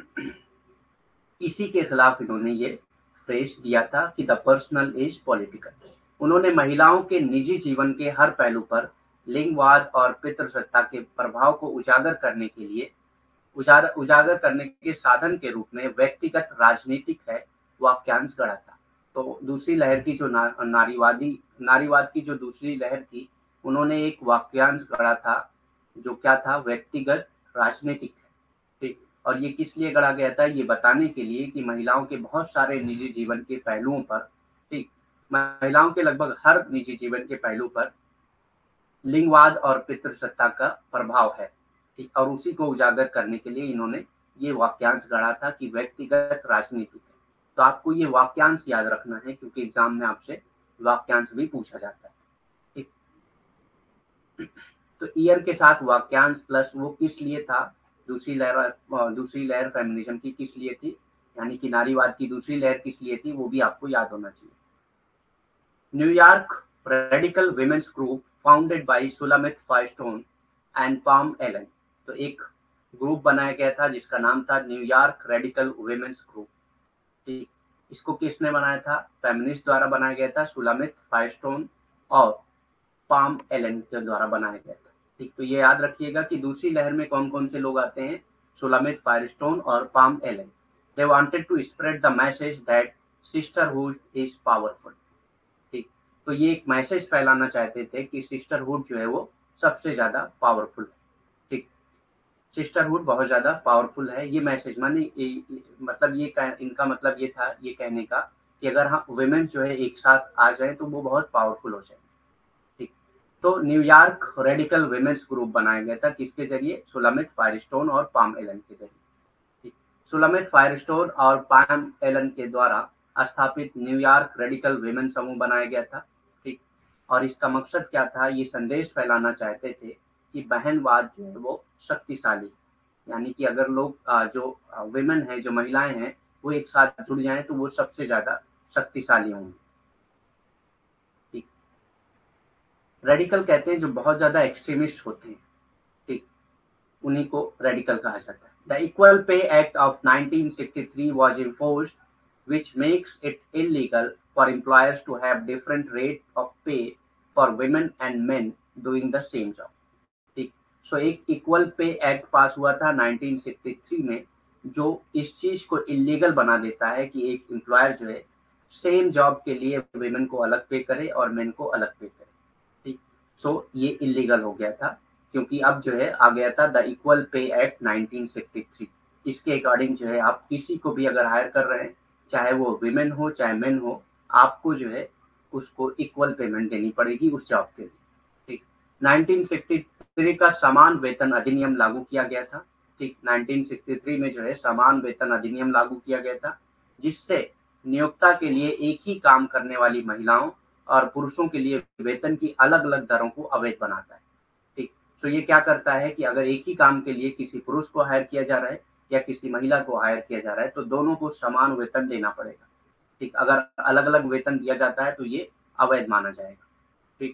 इसी के खिलाफ इन्होंने ये फ्रेज दिया था कि द पर्सनल इज पॉलिटिकल। उन्होंने महिलाओं के निजी जीवन के हर पहलू पर लिंगवाद और पितृसत्ता के प्रभाव को उजागर करने के लिए उजागर उजागर करने के साधन के रूप में व्यक्तिगत राजनीतिक है वाक्यांश गढ़ा था। तो दूसरी लहर की जो ना, नारीवादी नारीवाद की जो दूसरी लहर थी, उन्होंने एक वाक्यांश गढ़ा था, जो क्या था? व्यक्तिगत राजनीतिक है। ठीक, और ये किस लिए गढ़ा गया था? ये बताने के लिए कि महिलाओं के बहुत सारे निजी जीवन के पहलुओं पर, ठीक, महिलाओं के लगभग हर निजी जीवन के पहलू पर लिंगवाद और पितृसत्ता का प्रभाव है। ठीक, और उसी को उजागर करने के लिए इन्होंने ये वाक्यांश गढ़ा था कि व्यक्तिगत राजनीति है। तो आपको ये वाक्यांश याद रखना है, क्योंकि एग्जाम में आपसे वाक्यांश भी पूछा जाता है। ठीक, तो ईयर के साथ वाक्यांश प्लस वो किस लिए था, दूसरी लहर दूसरी लहर फेमिनिज्म की किस लिए थी, यानी कि नारीवाद की दूसरी लहर किस लिए थी, वो भी आपको याद होना चाहिए। New York radical women's group founded by Shulamith Firestone and Pam Allen. तो एक ग्रुप बनाया गया था जिसका नाम था न्यूयॉर्क रेडिकल वुमेन्स ग्रुप। ठीक, इसको किसने बनाया था? फेमिनिस्ट द्वारा बनाया गया था, सुलामित फायरस्टोन और पाम एलन के द्वारा बनाया गया था। ठीक, तो ये याद रखिएगा कि दूसरी लहर में कौन कौन से लोग आते हैं? सुलामित फायरस्टोन और Pam Allen. They wanted to spread the message that sisterhood is powerful. ठीक, तो ये एक मैसेज फैलाना चाहते थे कि सिस्टरहुड जो है वो सबसे ज्यादा पावरफुल है। ठीक, सिस्टरहुड बहुत ज्यादा पावरफुल है, ये मैसेज माने ये, मतलब ये इनका मतलब ये था, ये कहने का कि अगर हम वुमेन जो है एक साथ आ जाए तो वो बहुत पावरफुल हो जाए। ठीक, तो न्यूयॉर्क रेडिकल विमेन्स ग्रुप बनाया गया था किसके जरिए? सुलामित फायरस्टोन और पाम एलन के जरिए। सुलामित फायरस्टोन और पाम एलन के द्वारा स्थापित न्यूयॉर्क रेडिकल विमेन समूह बनाया गया था। ठीक, और इसका मकसद क्या था? ये संदेश फैलाना चाहते थे कि बहनवाद जो है वो शक्तिशाली, यानी कि अगर लोग अ, जो विमेन है, जो महिलाएं हैं, वो एक साथ जुड़ जाएं तो वो सबसे ज्यादा शक्तिशाली होंगी। ठीक, रेडिकल कहते हैं जो बहुत ज्यादा एक्सट्रीमिस्ट होते हैं। ठीक, उन्हीं को रेडिकल कहा जाता है। The Equal Pay Act of nineteen sixty three was enforced, which makes it illegal for employers to have different rate of pay for women and men doing the same job. ठीक, सो एक equal Pay act pass हुआ था nineteen sixty three में, जो इस चीज को illegal बना देता है कि एक एम्प्लॉयर जो है सेम जॉब के लिए वेमेन को अलग पे करे और मेन को अलग पे करे। ठीक, सो ये इलीगल हो गया था क्योंकि अब जो है आ गया था the Equal Pay Act nineteen sixty three. इसके अकॉर्डिंग जो है आप किसी को भी अगर हायर कर रहे हैं, चाहे वो विमेन हो चाहे मेन हो, आपको जो है उसको इक्वल पेमेंट देनी पड़ेगी उस जॉब के लिए। ठीक, नाइनटीन सिक्सटी थ्री का समान वेतन अधिनियम लागू किया गया था। ठीक, नाइनटीन सिक्सटी थ्री में जो है समान वेतन अधिनियम लागू किया गया था, जिससे नियोक्ता के लिए एक ही काम करने वाली महिलाओं और पुरुषों के लिए वेतन की अलग अलग दरों को अवैध बनाता है। ठीक, तो ये क्या करता है कि अगर एक ही काम के लिए किसी पुरुष को हायर किया जा रहा है या किसी महिला को हायर किया जा रहा है तो दोनों को समान वेतन देना पड़ेगा। ठीक, अगर अलग अलग वेतन दिया जाता है तो ये अवैध माना जाएगा। ठीक,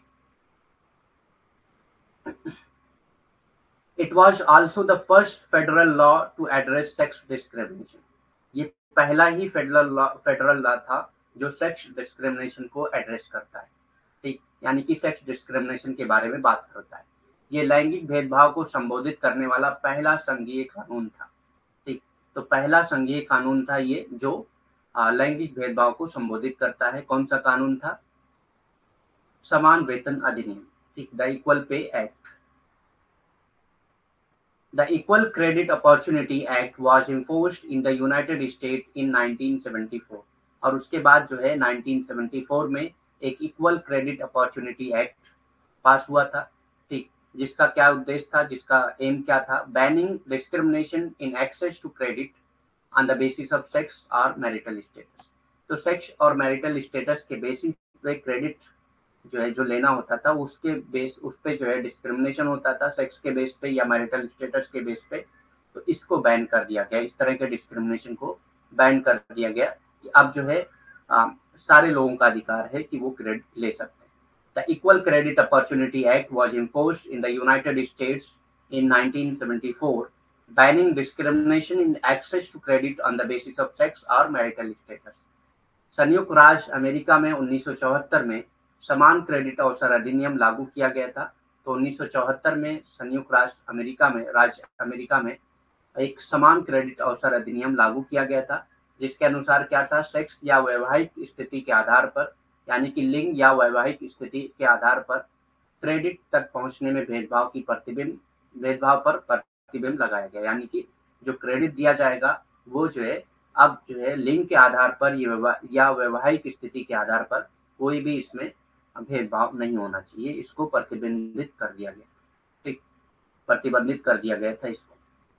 It was also the first federal law to address sex discrimination. ये पहला ही फेडरल लॉ फेडरल लॉ था जो सेक्स डिस्क्रिमिनेशन को एड्रेस करता है। ठीक, यानी कि सेक्स डिस्क्रिमिनेशन के बारे में बात करता है। ये लैंगिक भेदभाव को संबोधित करने वाला पहला संघीय कानून था। ठीक, तो पहला संघीय कानून था ये जो आ, लैंगिक भेदभाव को संबोधित करता है। कौन सा कानून था? समान वेतन अधिनियम। ठीक, the Equal Pay Act. The Equal Credit Opportunity Act was enforced in the United States in nineteen seventy four, और उसके बाद जो है नाइनटीन सेवेंटी फोर में एक Equal Credit Opportunity Act pass हुआ था। ठीक, जिसका क्या उद्देश्य था, जिसका एम क्या था? Banning discrimination in access to credit on the basis of sex और मैरिटल स्टेटस। तो सेक्स और मैरिटल स्टेटस के बेसिस पे क्रेडिट जो है जो लेना होता था उसके बेस उस पे जो है डिस्क्रिमिनेशन होता था, सेक्स के बेस पे या मैरिटल स्टेटस के बेस पे। तो इसको बैन कर दिया गया, इस तरह के डिस्क्रिमिनेशन को बैन कर दिया गया कि अब जो है आ, सारे लोगों का अधिकार है कि वो क्रेडिट ले सकते हैं। The Equal Credit Opportunity Act was imposed in the United States in nineteen seventy four, banning discrimination in access to credit on the basis of sex और मैरिटल स्टेटस। संयुक्त राज्य अमेरिका में उन्नीस सौ चौहत्तर में समान क्रेडिट अवसर अधिनियम लागू किया गया था। तो उन्नीस सौ चौहत्तर में संयुक्त राष्ट्र अमेरिका में राज्य अमेरिका में एक समान क्रेडिट अवसर अधिनियम लागू किया गया था, जिसके अनुसार क्या था? सेक्स या वैवाहिक स्थिति के आधार पर, यानी कि लिंग या वैवाहिक स्थिति के आधार पर क्रेडिट तक पहुंचने में भेदभाव की प्रतिबिंब भेदभाव पर प्रतिबिंब लगाया गया। यानी कि जो क्रेडिट दिया जाएगा वो जो है अब जो है लिंग के आधार पर या वैवाहिक स्थिति के आधार पर कोई भी इसमें भेदभाव नहीं होना चाहिए, इसको प्रतिबंधित कर दिया गया। ठीक, प्रतिबंधित कर दिया गया था इसको।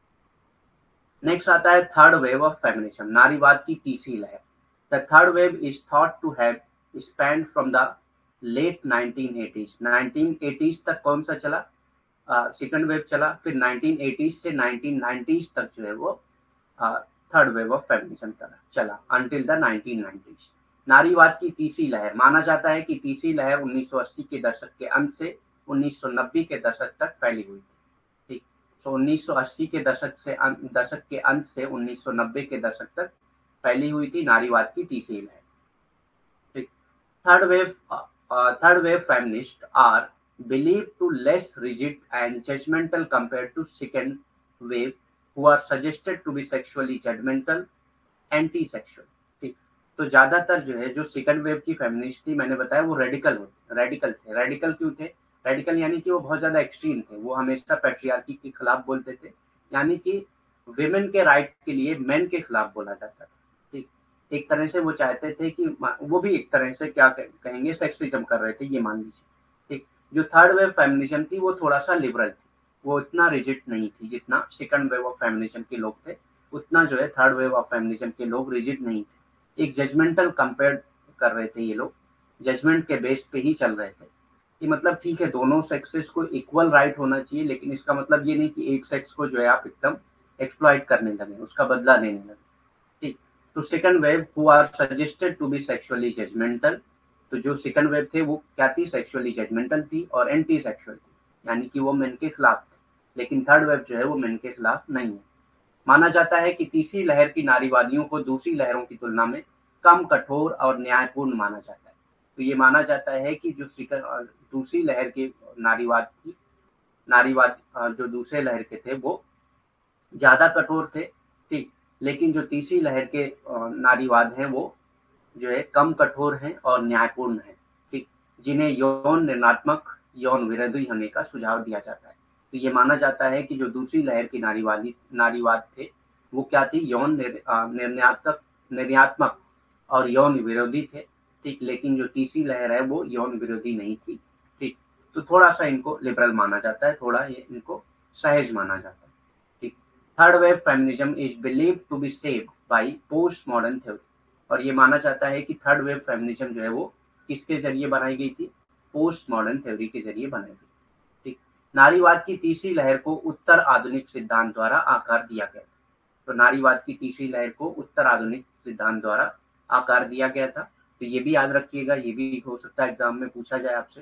नेक्स्ट आता है थर्ड वेव ऑफ फेमिनिज्म, नारीवाद की तीसरी लहर। The third wave is thought to have spanned from the late nineteen eighties. Nineteen eighties तक कौन सा चला? सेकंड uh, वेव चला। फिर नाइनटीन एटीज़ से नाइनटीन नाइंटीज़ तक जो है वो थर्ड वेव ऑफ फेमिनिज्म चला अंटिल द नाइनटीन नाइंटीज़। नारीवाद की तीसरी लहर माना जाता है कि तीसरी लहर उन्नीस सौ अस्सी के दशक के अंत से उन्नीस सौ नब्बे के दशक तक फैली हुई थी। ठीक, तो उन्नीस सौ अस्सी के दशक से दशक के अंत से उन्नीस सौ नब्बे के दशक तक फैली हुई थी नारीवाद की तीसरी लहर। ठीक, third wave third wave feminist are believed to less rigid and judgmental compared to second wave, who are suggested to be sexually judgmental, anti-sexual। ठीक, तो ज्यादातर जो है जो सेकंड वेव की फेमिनिस्ट थी, मैंने बताया वो रेडिकल होते रेडिकल थे। रेडिकल क्यों थे? रेडिकल यानी कि वो बहुत ज्यादा एक्सट्रीम थे, वो हमेशा पैट्रियार्की के खिलाफ बोलते थे, यानी कि विमेन के राइट के लिए मेन के खिलाफ बोला जाता था। ठीक, एक तरह से वो चाहते थे कि वो भी एक तरह से क्या कहेंगे सेक्सिज्म कर रहे थे, ये मान लीजिए। ठीक, जो थर्ड वेव फेमिनिज्म थी वो थोड़ा सा लिबरल थी, वो इतना रिजिड नहीं थी जितना सेकंड वेव ऑफ फेमिनिज्म के लोग थे, उतना जो है थर्ड वेव ऑफ फेमिनिज्म के लोग रिजिड नहीं थे। एक जजमेंटल कंपेयर कर रहे थे ये लोग, जजमेंट के बेस पे ही चल रहे थे कि मतलब ठीक है दोनों सेक्सेस को इक्वल राइट होना चाहिए, लेकिन इसका मतलब ये नहीं कि एक सेक्स को जो है आप एकदम एक्सप्लॉइट करने लगे, उसका बदला लेने लगे। ठीक, तो second wave who are suggested to be sexually judgmental, तो जो सेकंड वेव थे वो क्या थी, सेक्सुअली जजमेंटल थी और एंटी सेक्सुअल थी, यानी कि वो मेन के खिलाफ थे। लेकिन थर्ड वेव जो है वो मेन के खिलाफ नहीं है। माना जाता है कि तीसरी लहर की नारीवादियों को दूसरी लहरों की तुलना में कम कठोर और न्यायपूर्ण माना जाता है। तो ये माना जाता है कि जो दूसरी लहर के नारीवाद की नारीवाद जो दूसरे लहर के थे वो ज्यादा कठोर थे, ठीक, लेकिन जो तीसरी लहर के नारीवाद हैं वो जो है कम कठोर हैं और न्यायपूर्ण हैं, ठीक, जिन्हें यौन निर्णात्मक यौन विरोधी होने का सुझाव दिया जाता है। तो ये माना जाता है कि जो दूसरी लहर की नारीवादी नारीवाद थे वो क्या थी, यौन निर्णयात्मक निर्णयात्मक और यौन विरोधी थे, ठीक, लेकिन जो तीसरी लहर है वो यौन विरोधी नहीं थी, ठीक। तो थोड़ा सा इनको लिबरल माना जाता है, थोड़ा ये इनको सहज माना जाता है, ठीक। Third wave feminism is believed to be saved by postmodern theory, और ये माना जाता है कि थर्ड वेव फेमिनिज्म जो है वो किसके जरिए बनाई गई थी, पोस्ट मॉडर्न थ्योरी के जरिए बनाई गई, ठीक। नारीवाद की तीसरी लहर को उत्तर आधुनिक सिद्धांत द्वारा आकार दिया गया, तो नारीवाद की तीसरी लहर को उत्तर आधुनिक सिद्धांत द्वारा आकार दिया गया था। तो ये भी याद रखिएगा, ये भी हो सकता है एग्जाम में पूछा जाए आपसे।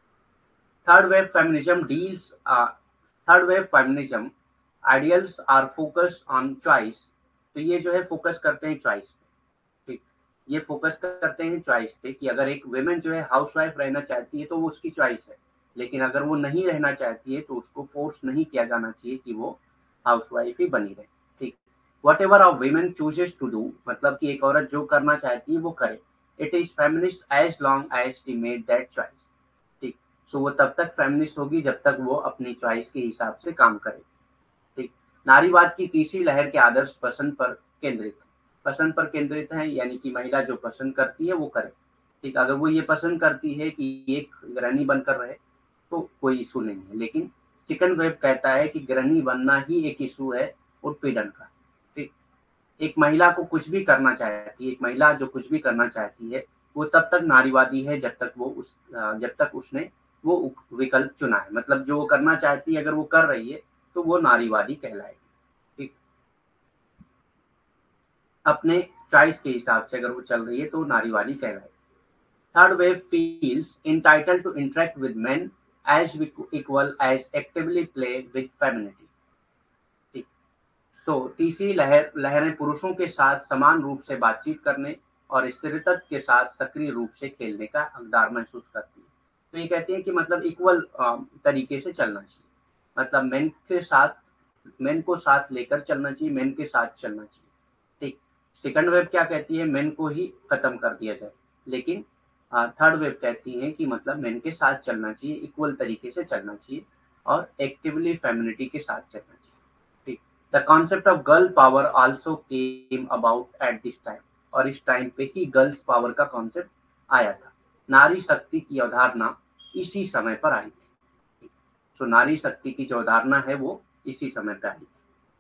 Third wave feminism deals third wave feminism ideals are focus on choice, तो ये जो है फोकस करते हैं चॉइस पे, ठीक, ये फोकस करते हैं चॉइस पे कि अगर एक वुमेन जो है हाउसवाइफ रहना चाहती है तो वो उसकी चॉइस है, लेकिन अगर वो नहीं रहना चाहती है तो उसको फोर्स नहीं किया जाना चाहिए कि वो हाउसवाइफ ही बनी रहे, ठीक। Whatever a woman chooses to do, मतलब कि एक औरत जो करना चाहती है वो करे, it is feminist as long as she made that choice, ठीक। सो वो तब तक फेमिनिस्ट होगी जब तक वो अपनी चॉइस के हिसाब से काम करे, ठीक। नारीवाद की तीसरी लहर के आदर्श पसंद पर केंद्रित है, पसंद पर केंद्रित है, यानी कि महिला जो पसंद करती है वो करे, ठीक। अगर वो ये पसंद करती है कि एक गृहिणी बनकर रहे तो कोई इशू नहीं है, लेकिन सेकंड वेव कहता है कि गृहिणी बनना ही एक इशू है उत्पीड़न का, ठीक। एक महिला को कुछ भी करना चाहती है, एक महिला जो कुछ भी करना चाहती है वो तब तक नारीवादी है जब तक वो उस जब तक उसने वो विकल्प चुना है, मतलब जो वो करना चाहती है अगर वो कर रही है तो वो नारीवादी कहलाएगी, ठीक। अपने चॉइस के हिसाब से अगर वो चल रही है तो नारीवादी कहलाएगी। Third wave feels entitled to interact with men as equal as actively play with femininity, ठीक। सो तीसरी लहर लहरें पुरुषों के साथ समान रूप से बातचीत करने और स्त्रीत्व के साथ सक्रिय रूप से खेलने का हकदार महसूस करती है। तो ये कहती है कि मतलब इक्वल तरीके से चलना चाहिए, मतलब मेन के साथ मेन को साथ लेकर चलना चाहिए, मेन के साथ चलना चाहिए, ठीक। सेकंड वेव क्या कहती है, मेन को ही खत्म कर दिया जाए, लेकिन थर्ड वेव कहती है कि मतलब मेन के साथ चलना चाहिए, इक्वल तरीके से चलना चाहिए और एक्टिवली फेमिनिटी के साथ चलना चाहिए, ठीक। The concept of girl power also came about at this time, और इस टाइम पे ही गर्ल्स पावर का कॉन्सेप्ट आया था, नारी शक्ति की अवधारणा इसी समय पर आई थी, सो नारी शक्ति की जो अवधारणा है वो इसी समय पर आई थी,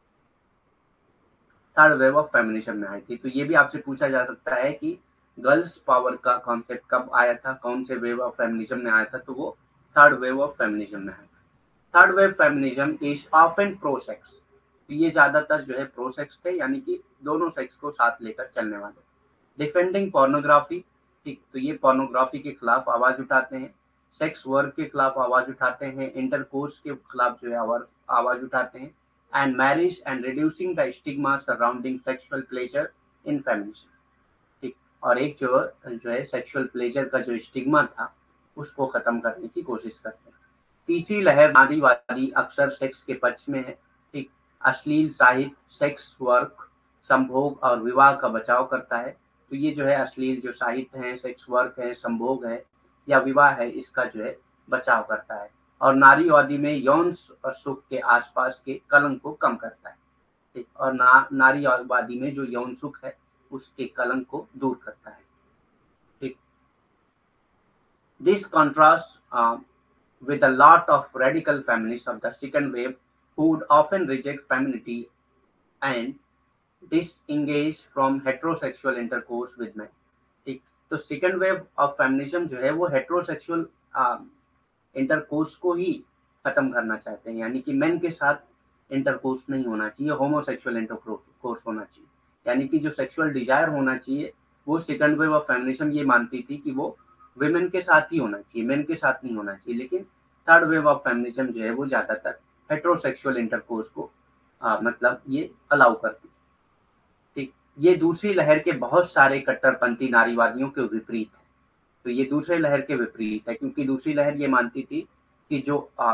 थर्ड वेव ऑफ फेमिनिज्म में आई थी। तो ये भी आपसे पूछा जा सकता है कि गर्ल्स पावर का कॉन्सेप्ट कब आया था, कौन से वेव ऑफ फेमिनिज्म में आया था, तो वो थर्ड वेव ऑफ फेमिनिज्म में आया था। Third wave feminism is often pro sex, तो ये ज्यादातर जो है प्रो सेक्स थे, यानी कि दोनों सेक्स को साथ लेकर चलने वाले। डिफेंडिंग पोर्नोग्राफी, ठीक, तो ये पोर्नोग्राफी के खिलाफ आवाज उठाते हैं, सेक्स वर्क के खिलाफ आवाज उठाते हैं, इंटरकोर्स के खिलाफ जो है आवाज आवाज उठाते हैं, and marriage and reducing the stigma surrounding sexual pleasure in feminism, ठीक। और एक जो जो है सेक्सुअल प्लेजर का जो स्टिग्मा था उसको खत्म करने की कोशिश करते हैं। तीसरी लहर नारीवादी अक्सर सेक्स के पक्ष में है, ठीक, अश्लील साहित्य, सेक्स वर्क, संभोग और विवाह का बचाव करता है। तो ये जो है अश्लील जो साहित्य है, सेक्स वर्क है, संभोग है या विवाह है, इसका जो है बचाव करता है, और नारीवादी में यौन सुख के आसपास के कलंक को कम करता है, ठीक, और ना, नारीवादी में जो यौन सुख है उसके कलंक को दूर करता है, ठीक। This contrast with a lot of radical feminists of the second wave who would often reject femininity and disengage from heterosexual intercourse with men. ठीक, तो सेकंड वेव ऑफ फेमिनिज्म जो है वो हेट्रोसेक्सुअल इंटरकोर्स को ही खत्म करना चाहते हैं, यानी कि मेन के साथ इंटरकोर्स नहीं होना चाहिए, होमोसेक्सुअल इंटरकोर्स होना चाहिए, यानी कि जो सेक्सुअल डिजायर होना चाहिए वो सेकंड वेव ऑफ फेमिनिज्म ये मानती थी कि वो विमेन के साथ ही होना चाहिए, मेन के साथ नहीं होना चाहिए। लेकिन थर्ड वेव ऑफ फेमिनिज्म जो है वो ज्यादातर हेट्रोसेक्सुअल इंटरकोर्स को आ, मतलब ये अलाउ करती। ठीक, ये दूसरी लहर के बहुत सारे कट्टरपंथी नारीवादियों के विपरीत है। तो ये दूसरे लहर के विपरीत है, क्योंकि दूसरी लहर ये मानती थी कि जो आ,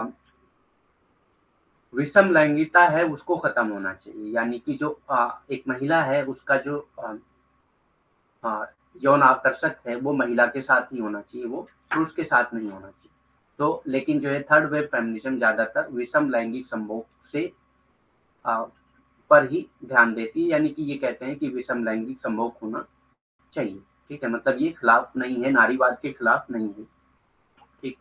विषम लैंगिकता है उसको खत्म होना चाहिए, यानी कि जो आ, एक महिला है उसका जो आ, आ, यौन आकर्षक है वो महिला के साथ ही होना चाहिए, वो पुरुष के साथ नहीं होना चाहिए। तो लेकिन जो है थर्ड वेव फेमिनिज्म ज्यादातर विषम लैंगिक संभोग से आ, पर ही ध्यान देती है, यानी कि ये कहते हैं कि विषम लैंगिक संभोग होना चाहिए। ठीक है, मतलब ये खिलाफ नहीं है, नारीवाद के खिलाफ नहीं है। ठीक,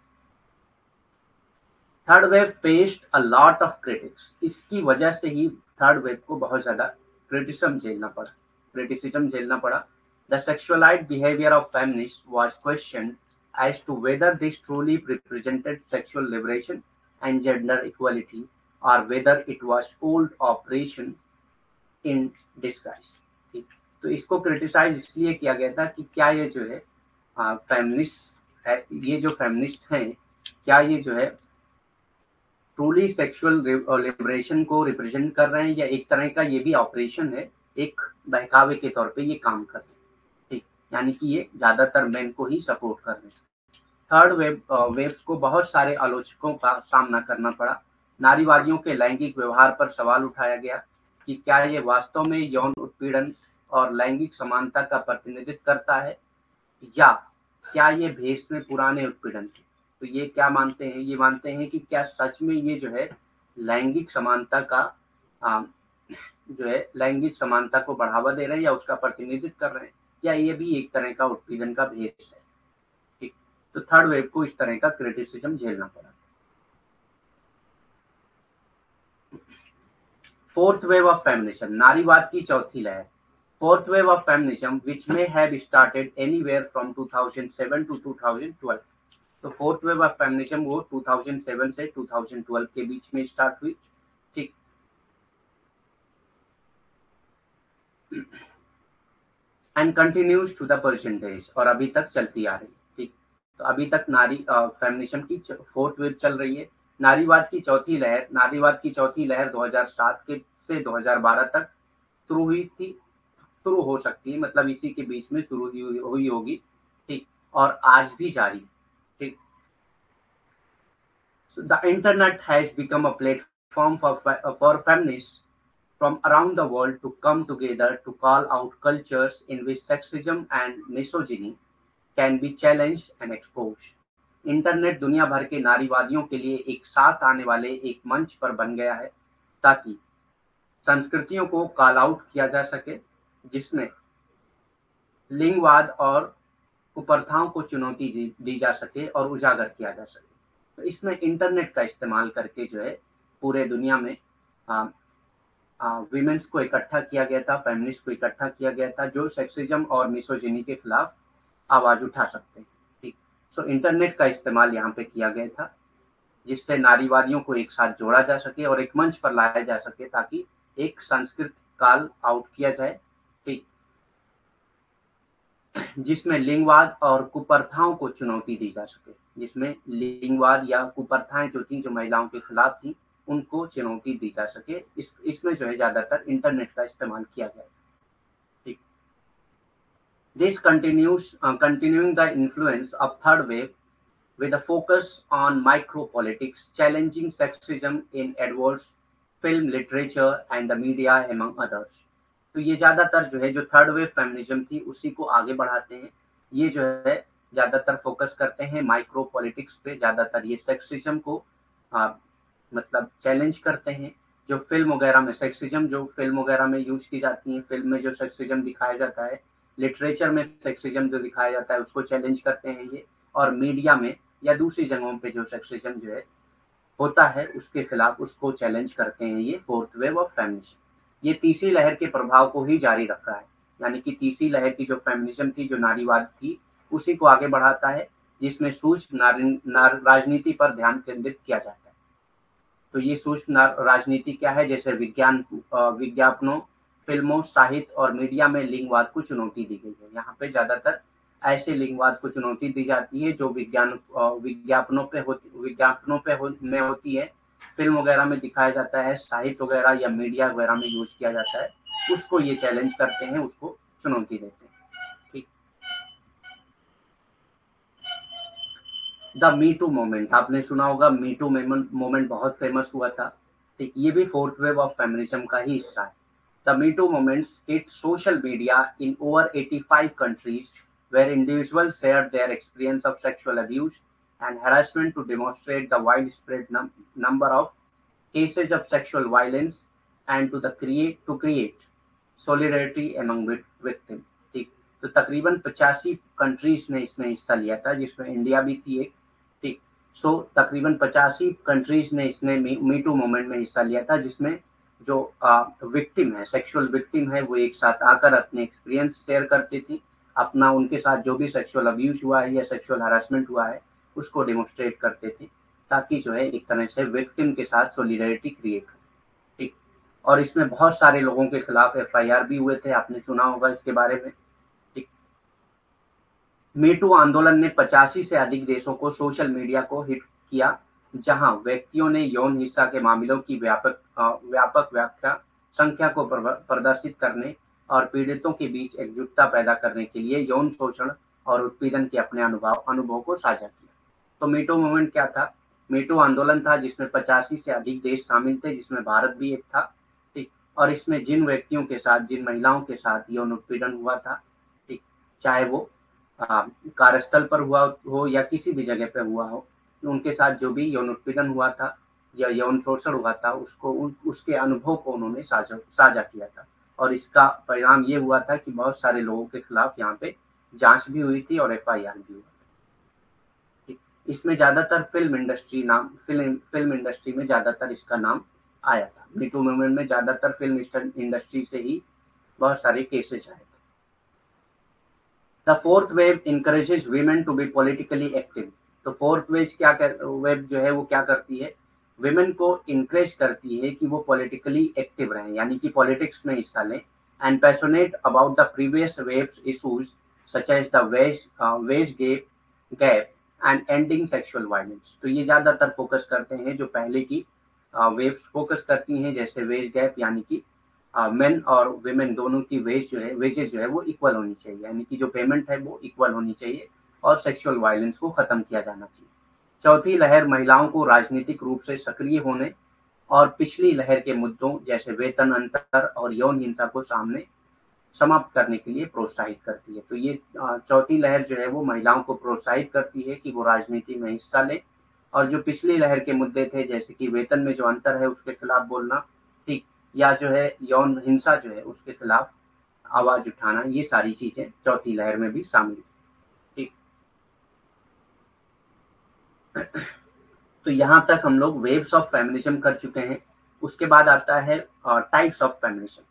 third wave faced a lot of critics, इसकी वजह से ही थर्ड वेव को बहुत ज्यादा क्रिटिसिज्म झेलना पड़ा क्रिटिसिज्म झेलना पड़ा। The sexualised behaviour of feminist was questioned as to whether this truly represented sexual liberation and gender equality or whether it was old operation in disguise। ठीक, तो इसको क्रिटिसाइज इसलिए किया गया था कि क्या ये जो है फेमिनिस्ट है, ये जो फेमिनिस्ट हैं क्या ये जो है ट्रूली सेक्सुअल लिबरेशन को रिप्रेजेंट कर रहे हैं या एक तरह का ये भी ऑपरेशन है, एक बहकावे के तौर पे ये काम कर रहे हैं। ठीक, यानी कि ये ज्यादातर मेन को ही सपोर्ट कर रहे हैं। थर्ड वेव वेव्स को बहुत सारे आलोचकों का सामना करना पड़ा। नारीवादियों के लैंगिक व्यवहार पर सवाल उठाया गया कि क्या ये वास्तव में यौन उत्पीड़न और लैंगिक समानता का प्रतिनिधित्व करता है या क्या ये भेष में पुराने उत्पीड़न थे। तो ये क्या मानते हैं, ये मानते हैं कि क्या सच में ये जो है लैंगिक समानता का आ, जो है लैंगिक समानता को बढ़ावा दे रहे हैं या उसका प्रतिनिधित्व कर रहे हैं, या ये भी एक तरह का उत्पीड़न का भेष है। ठीक, तो थर्ड वेव को इस तरह का क्रिटिसिज्म झेलना पड़ा। फोर्थ वेव ऑफ फेमिनिज्म, नारीवाद की चौथी लहर। Fourth wave of feminism which may have started anywhere from two thousand seven to two thousand twelve। तो फोर्थ वेव ऑफ फेमिनिज्म वो two thousand seven से two thousand twelve के बीच में start हुई। ठीक, and continues to the present days, और अभी तक चलती आ रही। ठीक, तो अभी तक नारी फेमिनिज्म की फोर्थ वेव चल रही है। नारीवाद की चौथी लहर नारीवाद की चौथी लहर दो हज़ार सात के से दो हज़ार बारह तक शुरू हुई थी शुरू हो सकती है, मतलब इसी के बीच में शुरू हुई हुई होगी। ठीक, और आज भी जारी। ठीक, so the internet has become a platform for for feminists from around the world to come together to call out cultures in which sexism and misogyny can be challenged and exposed। Internet दुनिया भर के नारीवादियों के लिए एक साथ आने वाले एक मंच पर बन गया है ताकि संस्कृतियों को कॉल आउट किया जा सके, जिसमें लिंगवाद और कुप्रथाओं को चुनौती दी, दी जा सके और उजागर किया जा सके। तो इसमें इंटरनेट का इस्तेमाल करके जो है पूरे दुनिया में विमेंस को इकट्ठा किया गया था, फेमिनिस्ट को इकट्ठा किया गया था जो सेक्सिज्म और मिसोजिनी के खिलाफ आवाज उठा सकते हैं। ठीक, सो इंटरनेट का इस्तेमाल यहाँ पे किया गया था जिससे नारीवादियों को एक साथ जोड़ा जा सके और एक मंच पर लाया जा सके ताकि एक संस्कृत काल आउट किया जाए। ठीक, जिसमें लिंगवाद और कुप्रथाओं को चुनौती दी जा सके, जिसमें लिंगवाद या कुप्रथाएं जो थी जो महिलाओं के खिलाफ थी उनको चुनौती दी जा सके। इस इसमें जो है ज्यादातर इंटरनेट का इस्तेमाल किया गया। ठीक, this continuous continuing the influence of third wave with a focus on micropolitics, challenging sexism in adverse film, literature and the media among others। तो ये ज्यादातर जो है जो थर्ड वेव फेमिनिज्म थी उसी को आगे बढ़ाते हैं। ये जो है ज्यादातर फोकस करते हैं माइक्रो पॉलिटिक्स पे, ज्यादातर ये सेक्सिज्म को आ, मतलब चैलेंज करते हैं। जो फिल्म वगैरह में सेक्सिज्म जो फिल्म वगैरह में यूज की जाती है, फिल्म में जो सेक्सिज्म दिखाया जाता है, लिटरेचर में सेक्सिज्म जो दिखाया जाता है उसको चैलेंज करते हैं ये, और मीडिया में या दूसरी जगहों पे जो सेक्सिज्म जो है होता है उसके खिलाफ उसको चैलेंज करते हैं ये फोर्थ वेव ऑफ फेमिनिज्म। ये तीसरी लहर के प्रभाव को ही जारी रखा है, यानी कि तीसरी लहर की जो फेमिनिज्म थी, जो नारीवाद थी, उसी को आगे बढ़ाता है, जिसमें सूक्ष्म नारी नार, राजनीति पर ध्यान केंद्रित किया जाता है। तो ये सूक्ष्म राजनीति क्या है? जैसे विज्ञान विज्ञापनों, फिल्मों, साहित्य और मीडिया में लिंगवाद को चुनौती दी गई है। यहाँ पे ज्यादातर ऐसे लिंगवाद को चुनौती दी जाती है जो विज्ञान विज्ञापनों पे होती विज्ञापनों पे हो, में होती है, फिल्म वगैरह में दिखाया जाता है, साहित्य वगैरह या मीडिया वगैरह में यूज किया जाता है, उसको ये चैलेंज करते हैं, उसको चुनौती देते हैं। ठीक। द मी टू मूवमेंट, आपने सुना होगा, मी टू मूवमेंट बहुत फेमस हुआ था। ठीक, ये भी फोर्थ वेव ऑफ फेमिनिज्म का ही हिस्सा है। The Me Too movement hit social media in over eighty-five countries, where individuals shared their experience of sexual abuse and harassment to demonstrate the widespread num- number of cases of sexual violence and to the create to create solidarity among vic- victims। ठीक, तो तकरीबन पचासी countries ने इसमें हिस्सा लिया था, जिसमें इंडिया भी थी एक। ठीक, सो तकरीबन पचासी कंट्रीज ने इसमें मी टू मूवमेंट में हिस्सा लिया था, जिसमें जो विक्टिम है, सेक्सुअल विक्टिम है, वो एक साथ आकर अपने एक्सपीरियंस शेयर करती थी, अपना उनके साथ जो भी सेक्सुअल अब्यूज हुआ है या सेक्सुअल हरासमेंट हुआ है उसको डेमोन्स्ट्रेट करते थे, ताकि जो है एक तरह से विक्टिम के साथ सोलिडरिटी क्रिएट हो। ठीक, और इसमें बहुत सारे लोगों के खिलाफ एफ आई आर भी हुए थे, आपने सुना होगा इसके बारे में। ठीक, मी टू आंदोलन ने पचासी से अधिक देशों को सोशल मीडिया को हिट किया, जहां व्यक्तियों ने यौन हिंसा के मामलों की व्यापक व्यापक व्याख्या संख्या को प्रदर्शित करने और पीड़ितों के बीच एकजुटता पैदा करने के लिए यौन शोषण और उत्पीड़न के अपने अनुभव अनुभव को साझा किया। तो मीटू मूवमेंट क्या था? मीटू आंदोलन था जिसमें पचासी से अधिक देश शामिल थे, जिसमें भारत भी एक था। ठीक, और इसमें जिन व्यक्तियों के साथ, जिन महिलाओं के साथ यौन उत्पीड़न हुआ था, ठीक, चाहे वो कार्यस्थल पर हुआ हो या किसी भी जगह पे हुआ हो, उनके साथ जो भी यौन उत्पीड़न हुआ था या यौन शोषण हुआ था, उसको उन, उसके अनुभव को उन्होंने साझा साझा किया था। और इसका परिणाम ये हुआ था कि बहुत सारे लोगों के खिलाफ यहाँ पे जांच भी हुई थी और एफ आई आर भी हुआ था। इसमें ज्यादातर फिल्म इंडस्ट्री नाम फिल्म फिल्म इंडस्ट्री में ज्यादातर इसका नाम आया था। मी टू मूवमेंट में ज्यादातर फिल्म इंडस्ट्री से ही बहुत सारे केसेस आए थे। The fourth wave encourages women to be politically active. तो फोर्थ वेव क्या कर, वेव जो है वो क्या करती है? विमेन को इनकरेज करती है कि वो पॉलिटिकली एक्टिव रहें, यानी कि पॉलिटिक्स में हिस्सा लें, and passionate about the previous waves issues such as the wage wage gap gap and ending sexual violence. तो ये ज्यादातर फोकस करते हैं, जो पहले की वेव्स फोकस करती हैं, जैसे वेज गैप, यानी कि मेन और वुमेन दोनों की वेज जो है वेजेस जो है वो इक्वल होनी चाहिए, यानी कि जो पेमेंट है वो इक्वल होनी चाहिए, और सेक्सुअल वायलेंस को खत्म किया जाना चाहिए। चौथी लहर महिलाओं को राजनीतिक रूप से सक्रिय होने और पिछली लहर के मुद्दों जैसे वेतन अंतर और यौन हिंसा को सामने समाप्त करने के लिए प्रोत्साहित करती है। तो ये चौथी लहर जो है वो महिलाओं को प्रोत्साहित करती है कि वो राजनीति में हिस्सा लें, और जो पिछली लहर के मुद्दे थे, जैसे कि वेतन में जो अंतर है उसके खिलाफ बोलना, ठीक, या जो है यौन हिंसा जो है उसके खिलाफ आवाज उठाना, ये सारी चीजें चौथी लहर में भी शामिल। ठीक, तो यहाँ तक हम लोग वेव्स ऑफ फेमिनिज्म कर चुके हैं। उसके बाद आता है टाइप्स ऑफ फेमिनिज्म।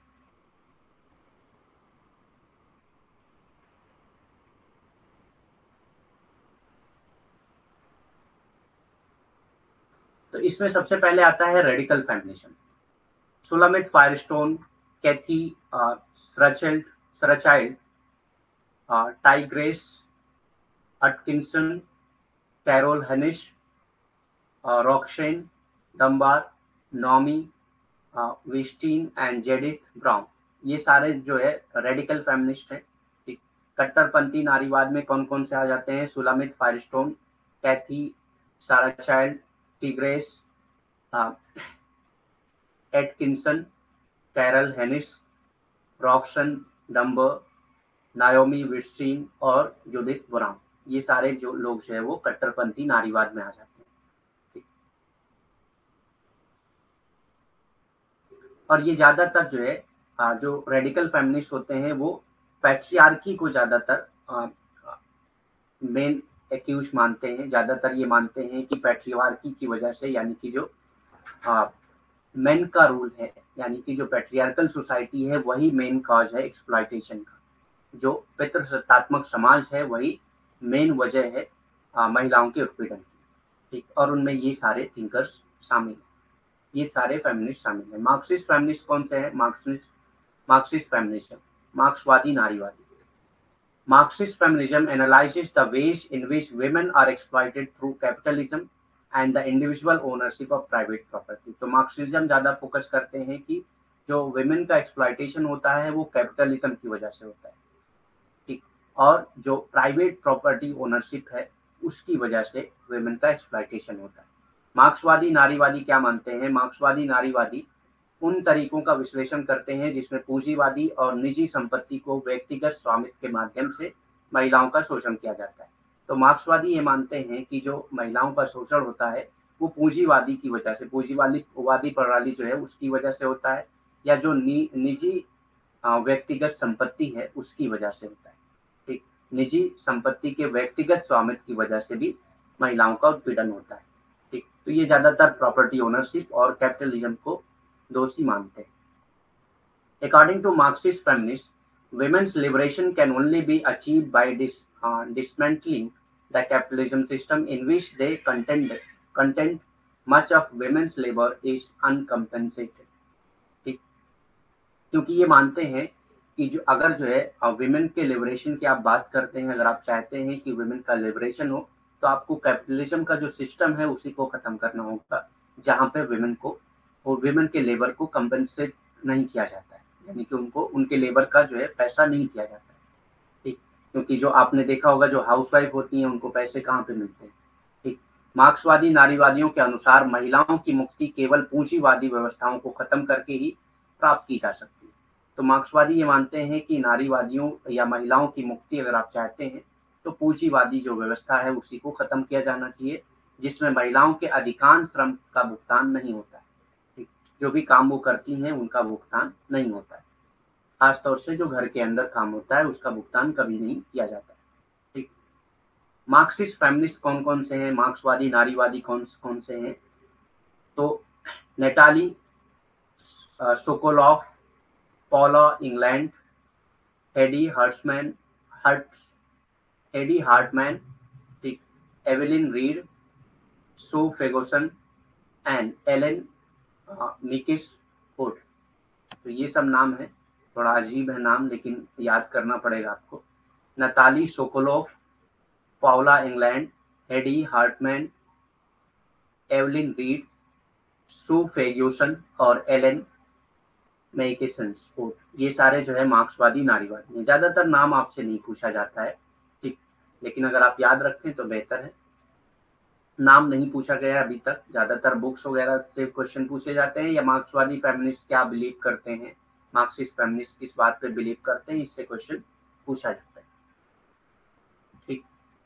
तो इसमें सबसे पहले आता है radical feminism. Shulamith Firestone, Kathie Sarachild Sarachild Ti-Grace Atkinson, Carol Hanisch, Roxanne Dunbar, Naomi Weisstein and Judith Brown, ये सारे जो है रेडिकल फेमिनिस्ट हैं। कट्टरपंथी नारीवाद में कौन कौन से आ जाते हैं? Shulamith Firestone, Kathie Sarachild, Ti-Grace Atkinson, Carol Hanisch, Roxanne Dunbar, Naomi Weisstein और जुडिथ ब्राउन, ये सारे जो लोग जो है वो कट्टरपंथी नारीवाद में आ जाते हैं। और ये ज्यादातर जो है जो रेडिकल फेमिनिस्ट होते हैं वो पैट्रियार्की को ज्यादातर मेन एक्यूज मानते हैं, ज़्यादातर ये मानते हैं कि पैट्रियार्की की वजह से, यानी कि जो मेन का रूल है, यानी कि जो पैट्रियार्कल सोसाइटी है वही मेन कॉज है एक्सप्लॉयटेशन का, जो पितृसत्तात्मक समाज है वही मेन वजह है आ, महिलाओं के उत्पीड़न की। ठीक, और उनमें ये सारे थिंकर्स शामिल हैं, ये सारे फेमिनिस्ट शामिल हैं। मार्क्सिस्ट फेमिनिस्ट कौन से हैं? मार्क्सिस्ट मार्क्सिस्ट फेमिनिज्म, मार्क्सवादी नारीवादी। Marxist feminism analyzes the ways in which women are exploited through capitalism and the individual ownership of private property। तो मार्क्सिज्म ज्यादा फोकस करते हैं कि जो women का एक्सप्लॉयटेशन होता है वो कैपिटलिज्म की वजह से होता है, ठीक, और जो प्राइवेट प्रॉपर्टी ओनरशिप है उसकी वजह से women का एक्सप्लॉयटेशन होता है। मार्क्सवादी नारीवादी क्या मानते हैं? मार्क्सवादी नारीवादी उन तरीकों का विश्लेषण करते हैं जिसमें पूंजीवादी और निजी संपत्ति को व्यक्तिगत स्वामित्व के माध्यम से महिलाओं का शोषण किया जाता है। तो मार्क्सवादी ये मानते हैं कि जो महिलाओं का शोषण होता है वो पूंजीवादी की वजह से, पूंजीवादी वादी प्रणाली जो है उसकी वजह से होता है, या जो नि, निजी व्यक्तिगत संपत्ति है उसकी वजह से होता है। ठीक, निजी संपत्ति के व्यक्तिगत स्वामित्व की वजह से भी महिलाओं का उत्पीड़न होता है। ठीक, तो ये ज्यादातर प्रॉपर्टी ओनरशिप और कैपिटलिज्म को दोषी मानते हैं। According to Marxist feminists, women's liberation can only be achieved by dis, uh, dismantling the capitalism system in which they contend, contend much of women's labor is uncompensated। ठीक, क्योंकि ये मानते हैं कि जो अगर जो है विमेन के लिबरेशन की आप बात करते हैं, अगर आप चाहते हैं कि विमेन का लिबरेशन हो तो आपको कैपिटलिज्म का जो सिस्टम है उसी को खत्म करना होगा, जहाँ पे विमेन को और विमेन के लेबर को कंपनसेट नहीं किया जाता है, यानी कि उनको उनके लेबर का जो है पैसा नहीं दिया जाता है। ठीक, क्योंकि जो आपने देखा होगा जो हाउसवाइफ होती हैं उनको पैसे कहाँ पे मिलते हैं। ठीक, मार्क्सवादी नारीवादियों के अनुसार महिलाओं की मुक्ति केवल पूंजीवादी व्यवस्थाओं को खत्म करके ही प्राप्त की जा सकती है। तो मार्क्सवादी ये मानते हैं कि नारीवादियों या महिलाओं की मुक्ति अगर आप चाहते हैं तो पूंजीवादी जो व्यवस्था है उसी को खत्म किया जाना चाहिए, जिसमें महिलाओं के अधिकांश श्रम का भुगतान नहीं होता है। ठीक, जो भी काम वो करती हैं उनका भुगतान नहीं होता है, खासतौर से जो घर के अंदर काम होता है उसका भुगतान कभी नहीं किया जाता है। ठीक, मार्क्सिस्ट फेमिनिस्ट कौन कौन से हैं? मार्क्सवादी नारीवादी कौन कौन से हैं? तो Natalie Sokoloff, Paula England, Heidi Hartsman हर्ट्स एडी हार्टमैन, ठीक, Evelyn Reed, Sue Ferguson and Ellen Meiksins Wood. तो ये सब नाम है, थोड़ा अजीब है नाम लेकिन याद करना पड़ेगा आपको। Natalie Sokoloff, Paula England, Heidi Hartmann, Evelyn Reed, Sue Ferguson और एलन मेकिसन फुड, ये सारे जो है मार्क्सवादी नारीवादी हैं। ज्यादातर नाम आपसे नहीं पूछा जाता है, ठीक, लेकिन अगर आप याद रखें तो बेहतर है। नाम नहीं पूछा गया अभी तक, ज्यादातर बुक्स वगैरह से क्वेश्चन पूछे जाते हैं, या मार्क्सवादी फेमिनिस्ट क्या बिलीव करते हैं, मार्क्सिस्ट फेमिनिस्ट किस बात पे बिलीव करते हैं, इससे क्वेश्चन पूछा जाता है। ठीक,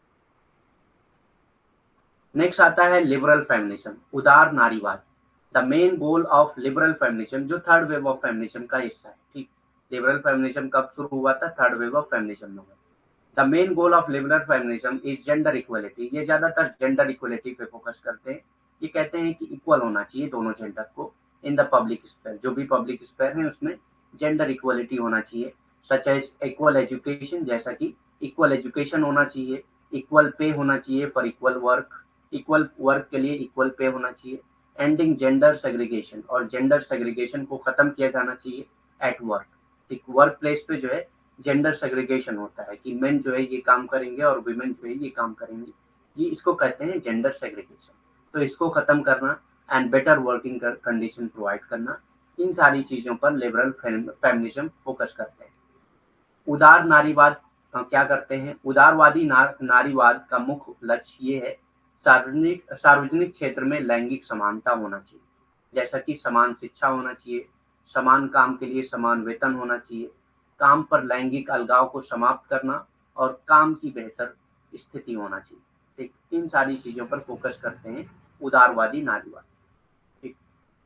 नेक्स्ट आता है लिबरल फेमिनिज्म, उदार नारीवाद। The main goal of liberal feminism, जो थर्ड वेव ऑफ फेमिनिज्म का हिस्सा है। ठीक, लिबरल फेमिनिज्म कब शुरू हुआ था? थर्ड वेव ऑफ फेमिनिज्म में। The main goal of liberal feminism is gender equality. ये ज्यादातर जेंडर इक्वलिटी पे फोकस करते हैं। ये कहते हैं कि इक्वल होना चाहिए दोनों जेंडर को इन द पब्लिक स्पेयर, जो भी पब्लिक स्पेयर है उसमें जेंडर इक्वलिटी होना चाहिए। सच एज इक्वल एजुकेशन, जैसा कि इक्वल एजुकेशन होना चाहिए, इक्वल पे होना चाहिए for equal work, equal work के लिए इक्वल पे होना चाहिए, एंडिंग जेंडर सेग्रीगेशन, और जेंडर सेग्रीगेशन को खत्म किया जाना चाहिए एट वर्क। ठीक, वर्क प्लेस पे जो है जेंडर सेग्रीगेशन होता है कि मेन जो है ये काम करेंगे और विमेन जो है ये काम करेंगे, ये इसको कहते हैं जेंडर सेग्रीगेशन। तो इसको खत्म करना and better working condition provide करना, इन सारी चीजों पर लिबरल फेमिनिज्म फोकस करते हैं। उदार नारीवाद क्या करते हैं? उदारवादी ना, नारीवाद का मुख्य लक्ष्य ये है सार्वजनिक सार्वजनिक क्षेत्र में लैंगिक समानता होना चाहिए, जैसा कि समान शिक्षा होना चाहिए, समान काम के लिए समान वेतन होना चाहिए, काम पर लैंगिक अलगाव को समाप्त करना और काम की बेहतर स्थिति होना चाहिए। ठीक, इन सारी चीजों पर फोकस करते हैं उदारवादी नारीवाद। ठीक,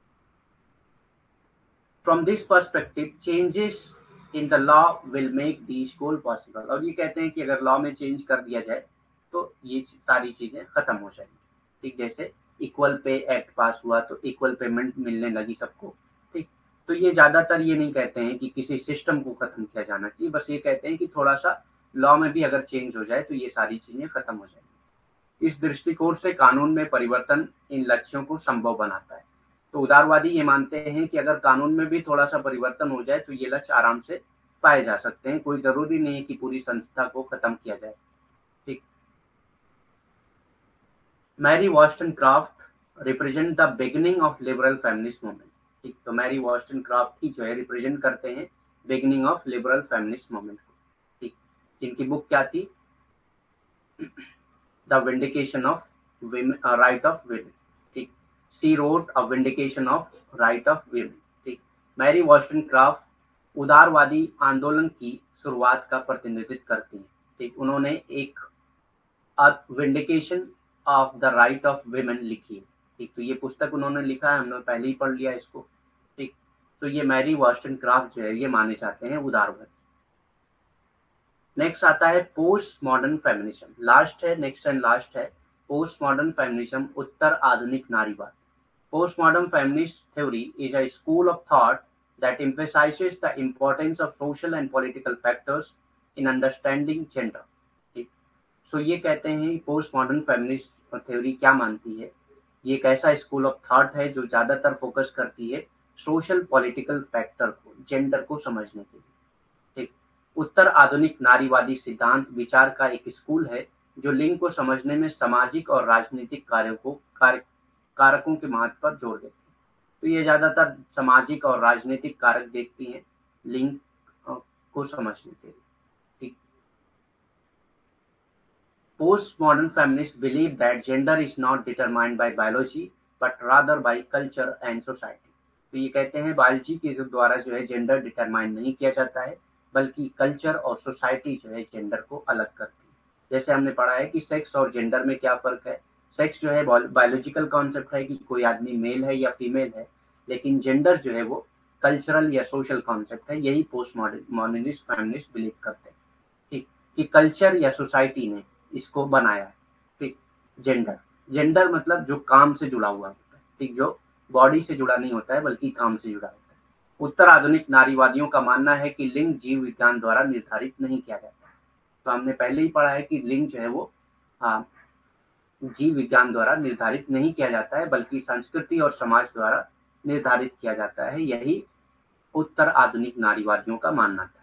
from this perspective changes in the law will make this goal possible. और ये कहते हैं कि अगर लॉ में चेंज कर दिया जाए तो ये सारी चीजें खत्म हो जाएंगी। ठीक, जैसे इक्वल पे एक्ट पास हुआ तो इक्वल पेमेंट मिलने लगी सबको। ठीक, तो ये ज्यादातर ये नहीं कहते हैं कि किसी सिस्टम को खत्म किया जाना चाहिए, बस ये कहते हैं कि थोड़ा सा लॉ में भी अगर चेंज हो जाए तो ये सारी चीजें खत्म हो जाएंगी। इस दृष्टिकोण से कानून में परिवर्तन इन लक्ष्यों को संभव बनाता है। तो उदारवादी ये मानते हैं कि अगर कानून में भी थोड़ा सा परिवर्तन हो जाए तो ये लक्ष्य आराम से पाए जा सकते हैं, कोई जरूरी नहीं है कि पूरी संस्था को खत्म किया जाए। ठीक, Mary Wollstonecraft represent the beginning of liberal feminist movement. ठीक, तो मैरी वॉस्टनक्रॉफ्ट ही जो है रिप्रेजेंट करते हैं beginning of liberal feminist movement को। ठीक, जिनकी बुक क्या थी, the vindication of right of women. ठीक, she wrote a vindication of right of women. ठीक, मैरी वॉस्टनक्रॉफ्ट उदारवादी आंदोलन की शुरुआत का प्रतिनिधित्व करती हैं। ठीक, उन्होंने एक vindication of the right of women लिखी है। ठीक, तो ये पुस्तक उन्होंने लिखा है, हमने पहले ही पढ़ लिया इसको। ठीक, तो ये मैरी वॉस्टनक्रॉफ्ट जो है ये माने जाते हैं उदारवादी। नेक्स्ट आता है पोस्ट मॉडर्न फेमिनिज्म। लास्ट है, नेक्स्ट एंड लास्ट है पोस्ट मॉडर्न फेमिनिज्म, उत्तर आधुनिक नारीवाद। Post modern feminist theory is a school of thought that emphasizes the importance of social and political factors in understanding gender. ठीक, so ये कहते हैं post modern feminist theory क्या मानती है, ये एक ऐसा स्कूल ऑफ थॉट है जो ज्यादातर फोकस करती है सोशल पॉलिटिकल फैक्टर को, जेंडर को समझने के लिए। ठीक, उत्तर आधुनिक नारीवादी सिद्धांत विचार का एक स्कूल है जो लिंग को समझने में सामाजिक और राजनीतिक कार्यों को कार्य कारकों के महत्व पर जोर देती है। तो ये ज्यादातर सामाजिक और राजनीतिक कारक देखती हैं लिंग को समझने के लिए। ठीक, पोस्ट-modern feminists believe that gender is not determined by biology but rather by culture and society. तो ये कहते हैं बायोलॉजी के द्वारा जो है जेंडर डिटरमाइन नहीं किया जाता है, बल्कि कल्चर और सोसाइटी जो है जेंडर को अलग करती है। जैसे हमने पढ़ा है कि सेक्स और जेंडर में क्या फर्क है। सेक्स जो है बायोलॉजिकल कॉन्सेप्ट है कि कोई आदमी मेल है या फीमेल है, लेकिन जेंडर जो है वो कल्चरल या सोशल कॉन्सेप्ट है। यही पोस्ट मॉडर्निस्ट फेमिनिस्ट बिलीव करते हैं। ठीक, कि कल्चर या सोसाइटी ने इसको बनाया है। ठीक, जेंडर जेंडर मतलब जो काम से जुड़ा हुआ होता है। ठीक, जो बॉडी से जुड़ा नहीं होता है बल्कि काम से जुड़ा होता है। उत्तर आधुनिक नारीवादियों का मानना है कि लिंग जीव विज्ञान द्वारा निर्धारित नहीं किया जाता है। तो हमने पहले ही पढ़ा है कि लिंग जो है वो हाँ जीव विज्ञान द्वारा निर्धारित नहीं किया जाता है, बल्कि संस्कृति और समाज द्वारा निर्धारित किया जाता है। यही उत्तर आधुनिक नारीवादियों का मानना था।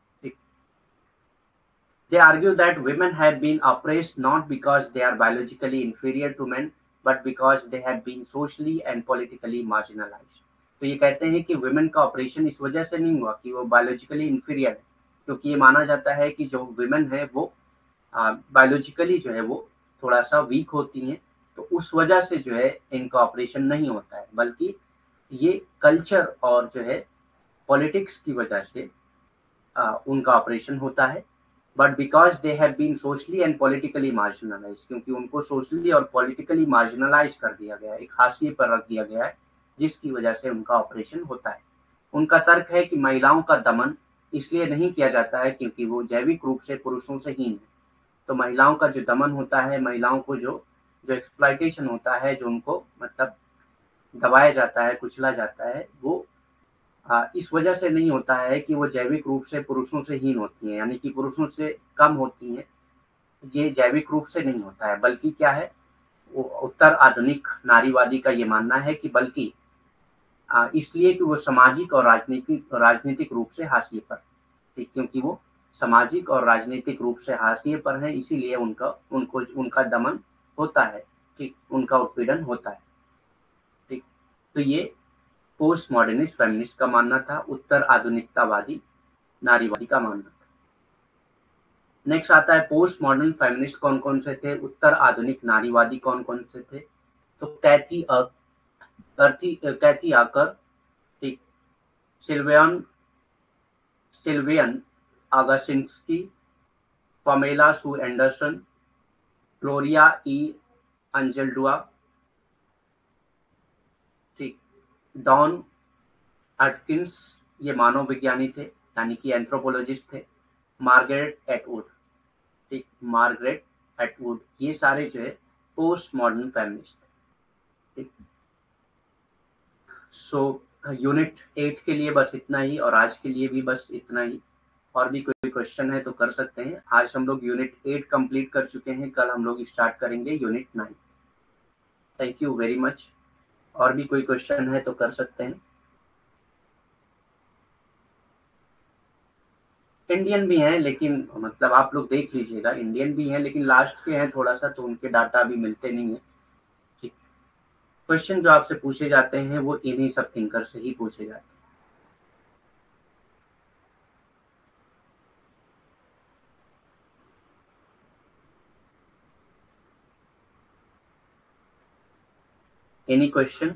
They argue that women have been oppressed not because they are biologically inferior to men, but because they have been socially and politically marginalized. तो ये कहते हैं कि women का ऑपरेशन इस वजह से नहीं हुआ कि वो बायोलॉजिकली इंफीरियर है, क्योंकि ये माना जाता है कि जो women है वो बायोलॉजिकली जो है वो थोड़ा सा वीक होती हैं, तो उस वजह से जो है इनका ऑपरेशन नहीं होता है, बल्कि ये कल्चर और जो है पॉलिटिक्स की वजह से आ, उनका ऑपरेशन होता है। But because they have been socially and politically marginalise, क्योंकि उनको सोशली और पॉलिटिकली मार्जिनलाइज कर दिया गया है, एक हाशिए पर रख दिया गया है, जिसकी वजह से उनका ऑपरेशन होता है। उनका तर्क है कि महिलाओं का दमन इसलिए नहीं किया जाता है क्योंकि वो जैविक रूप से पुरुषों से हीन है। तो महिलाओं का जो दमन होता है, महिलाओं को जो जो एक्सप्लॉइटेशन होता है, जो उनको मतलब दबाया जाता है, कुचला जाता है, वो आ, इस वजह से नहीं होता है कि वो जैविक रूप से पुरुषों से हीन होती हैं, यानी कि पुरुषों से कम होती हैं। ये जैविक रूप से नहीं होता है, बल्कि क्या है, वो उत्तर आधुनिक नारीवादी का ये मानना है कि बल्कि आ, इसलिए कि वो सामाजिक और राजनीतिक राजनीतिक रूप से हाशिए पर, ठीक, क्योंकि वो सामाजिक और राजनीतिक रूप से हाशिए पर है, इसीलिए उनका उनको उनका दमन होता है। ठीक, उनका उत्पीड़न होता है। ठीक, तो ये पोस्ट मॉडर्निस्ट फेमिनिस्ट का मानना था, उत्तर आधुनिकतावादी नारीवादी का मानना था। नेक्स्ट आता है पोस्ट मॉडर्न फेमिनिस्ट कौन कौन से थे, उत्तर आधुनिक नारीवादी कौन कौन से थे। तो कैथी कैथी कैथी आकर, ठीक, Sylviane Sylviane Agacinski, Pamela Sue Anderson, Gloria E Anzaldua, ठीक, डॉन एटकिंस, ये मानव विज्ञानी थे, यानी कि एंथ्रोपोलॉजिस्ट थे। मार्गरेट एटवुड, ठीक, मार्गरेट एटवुड, ये सारे जो है पोस्ट मॉडर्न फेमिनिस्ट। ठीक, सो यूनिट एट के लिए बस इतना ही, और आज के लिए भी बस इतना ही। और भी कोई क्वेश्चन है तो कर सकते हैं। आज हम लोग यूनिट एट कंप्लीट कर चुके हैं, कल हम लोग स्टार्ट करेंगे unit nine. Thank you very much. और भी कोई क्वेश्चन है तो कर सकते हैं। इंडियन भी हैं, लेकिन मतलब आप लोग देख लीजिएगा, इंडियन भी हैं लेकिन लास्ट के हैं थोड़ा सा, तो उनके डाटा अभी मिलते नहीं है। ठीक, क्वेश्चन जो आपसे पूछे जाते हैं वो इन्हीं सब थिंकर से ही पूछे जाते हैं। Any question?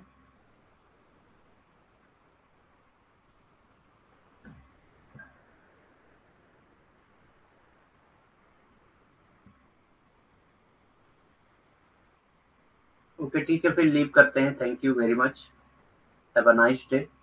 ओके ठीक है, फिर लीव करते हैं। Thank you very much. Have a nice day.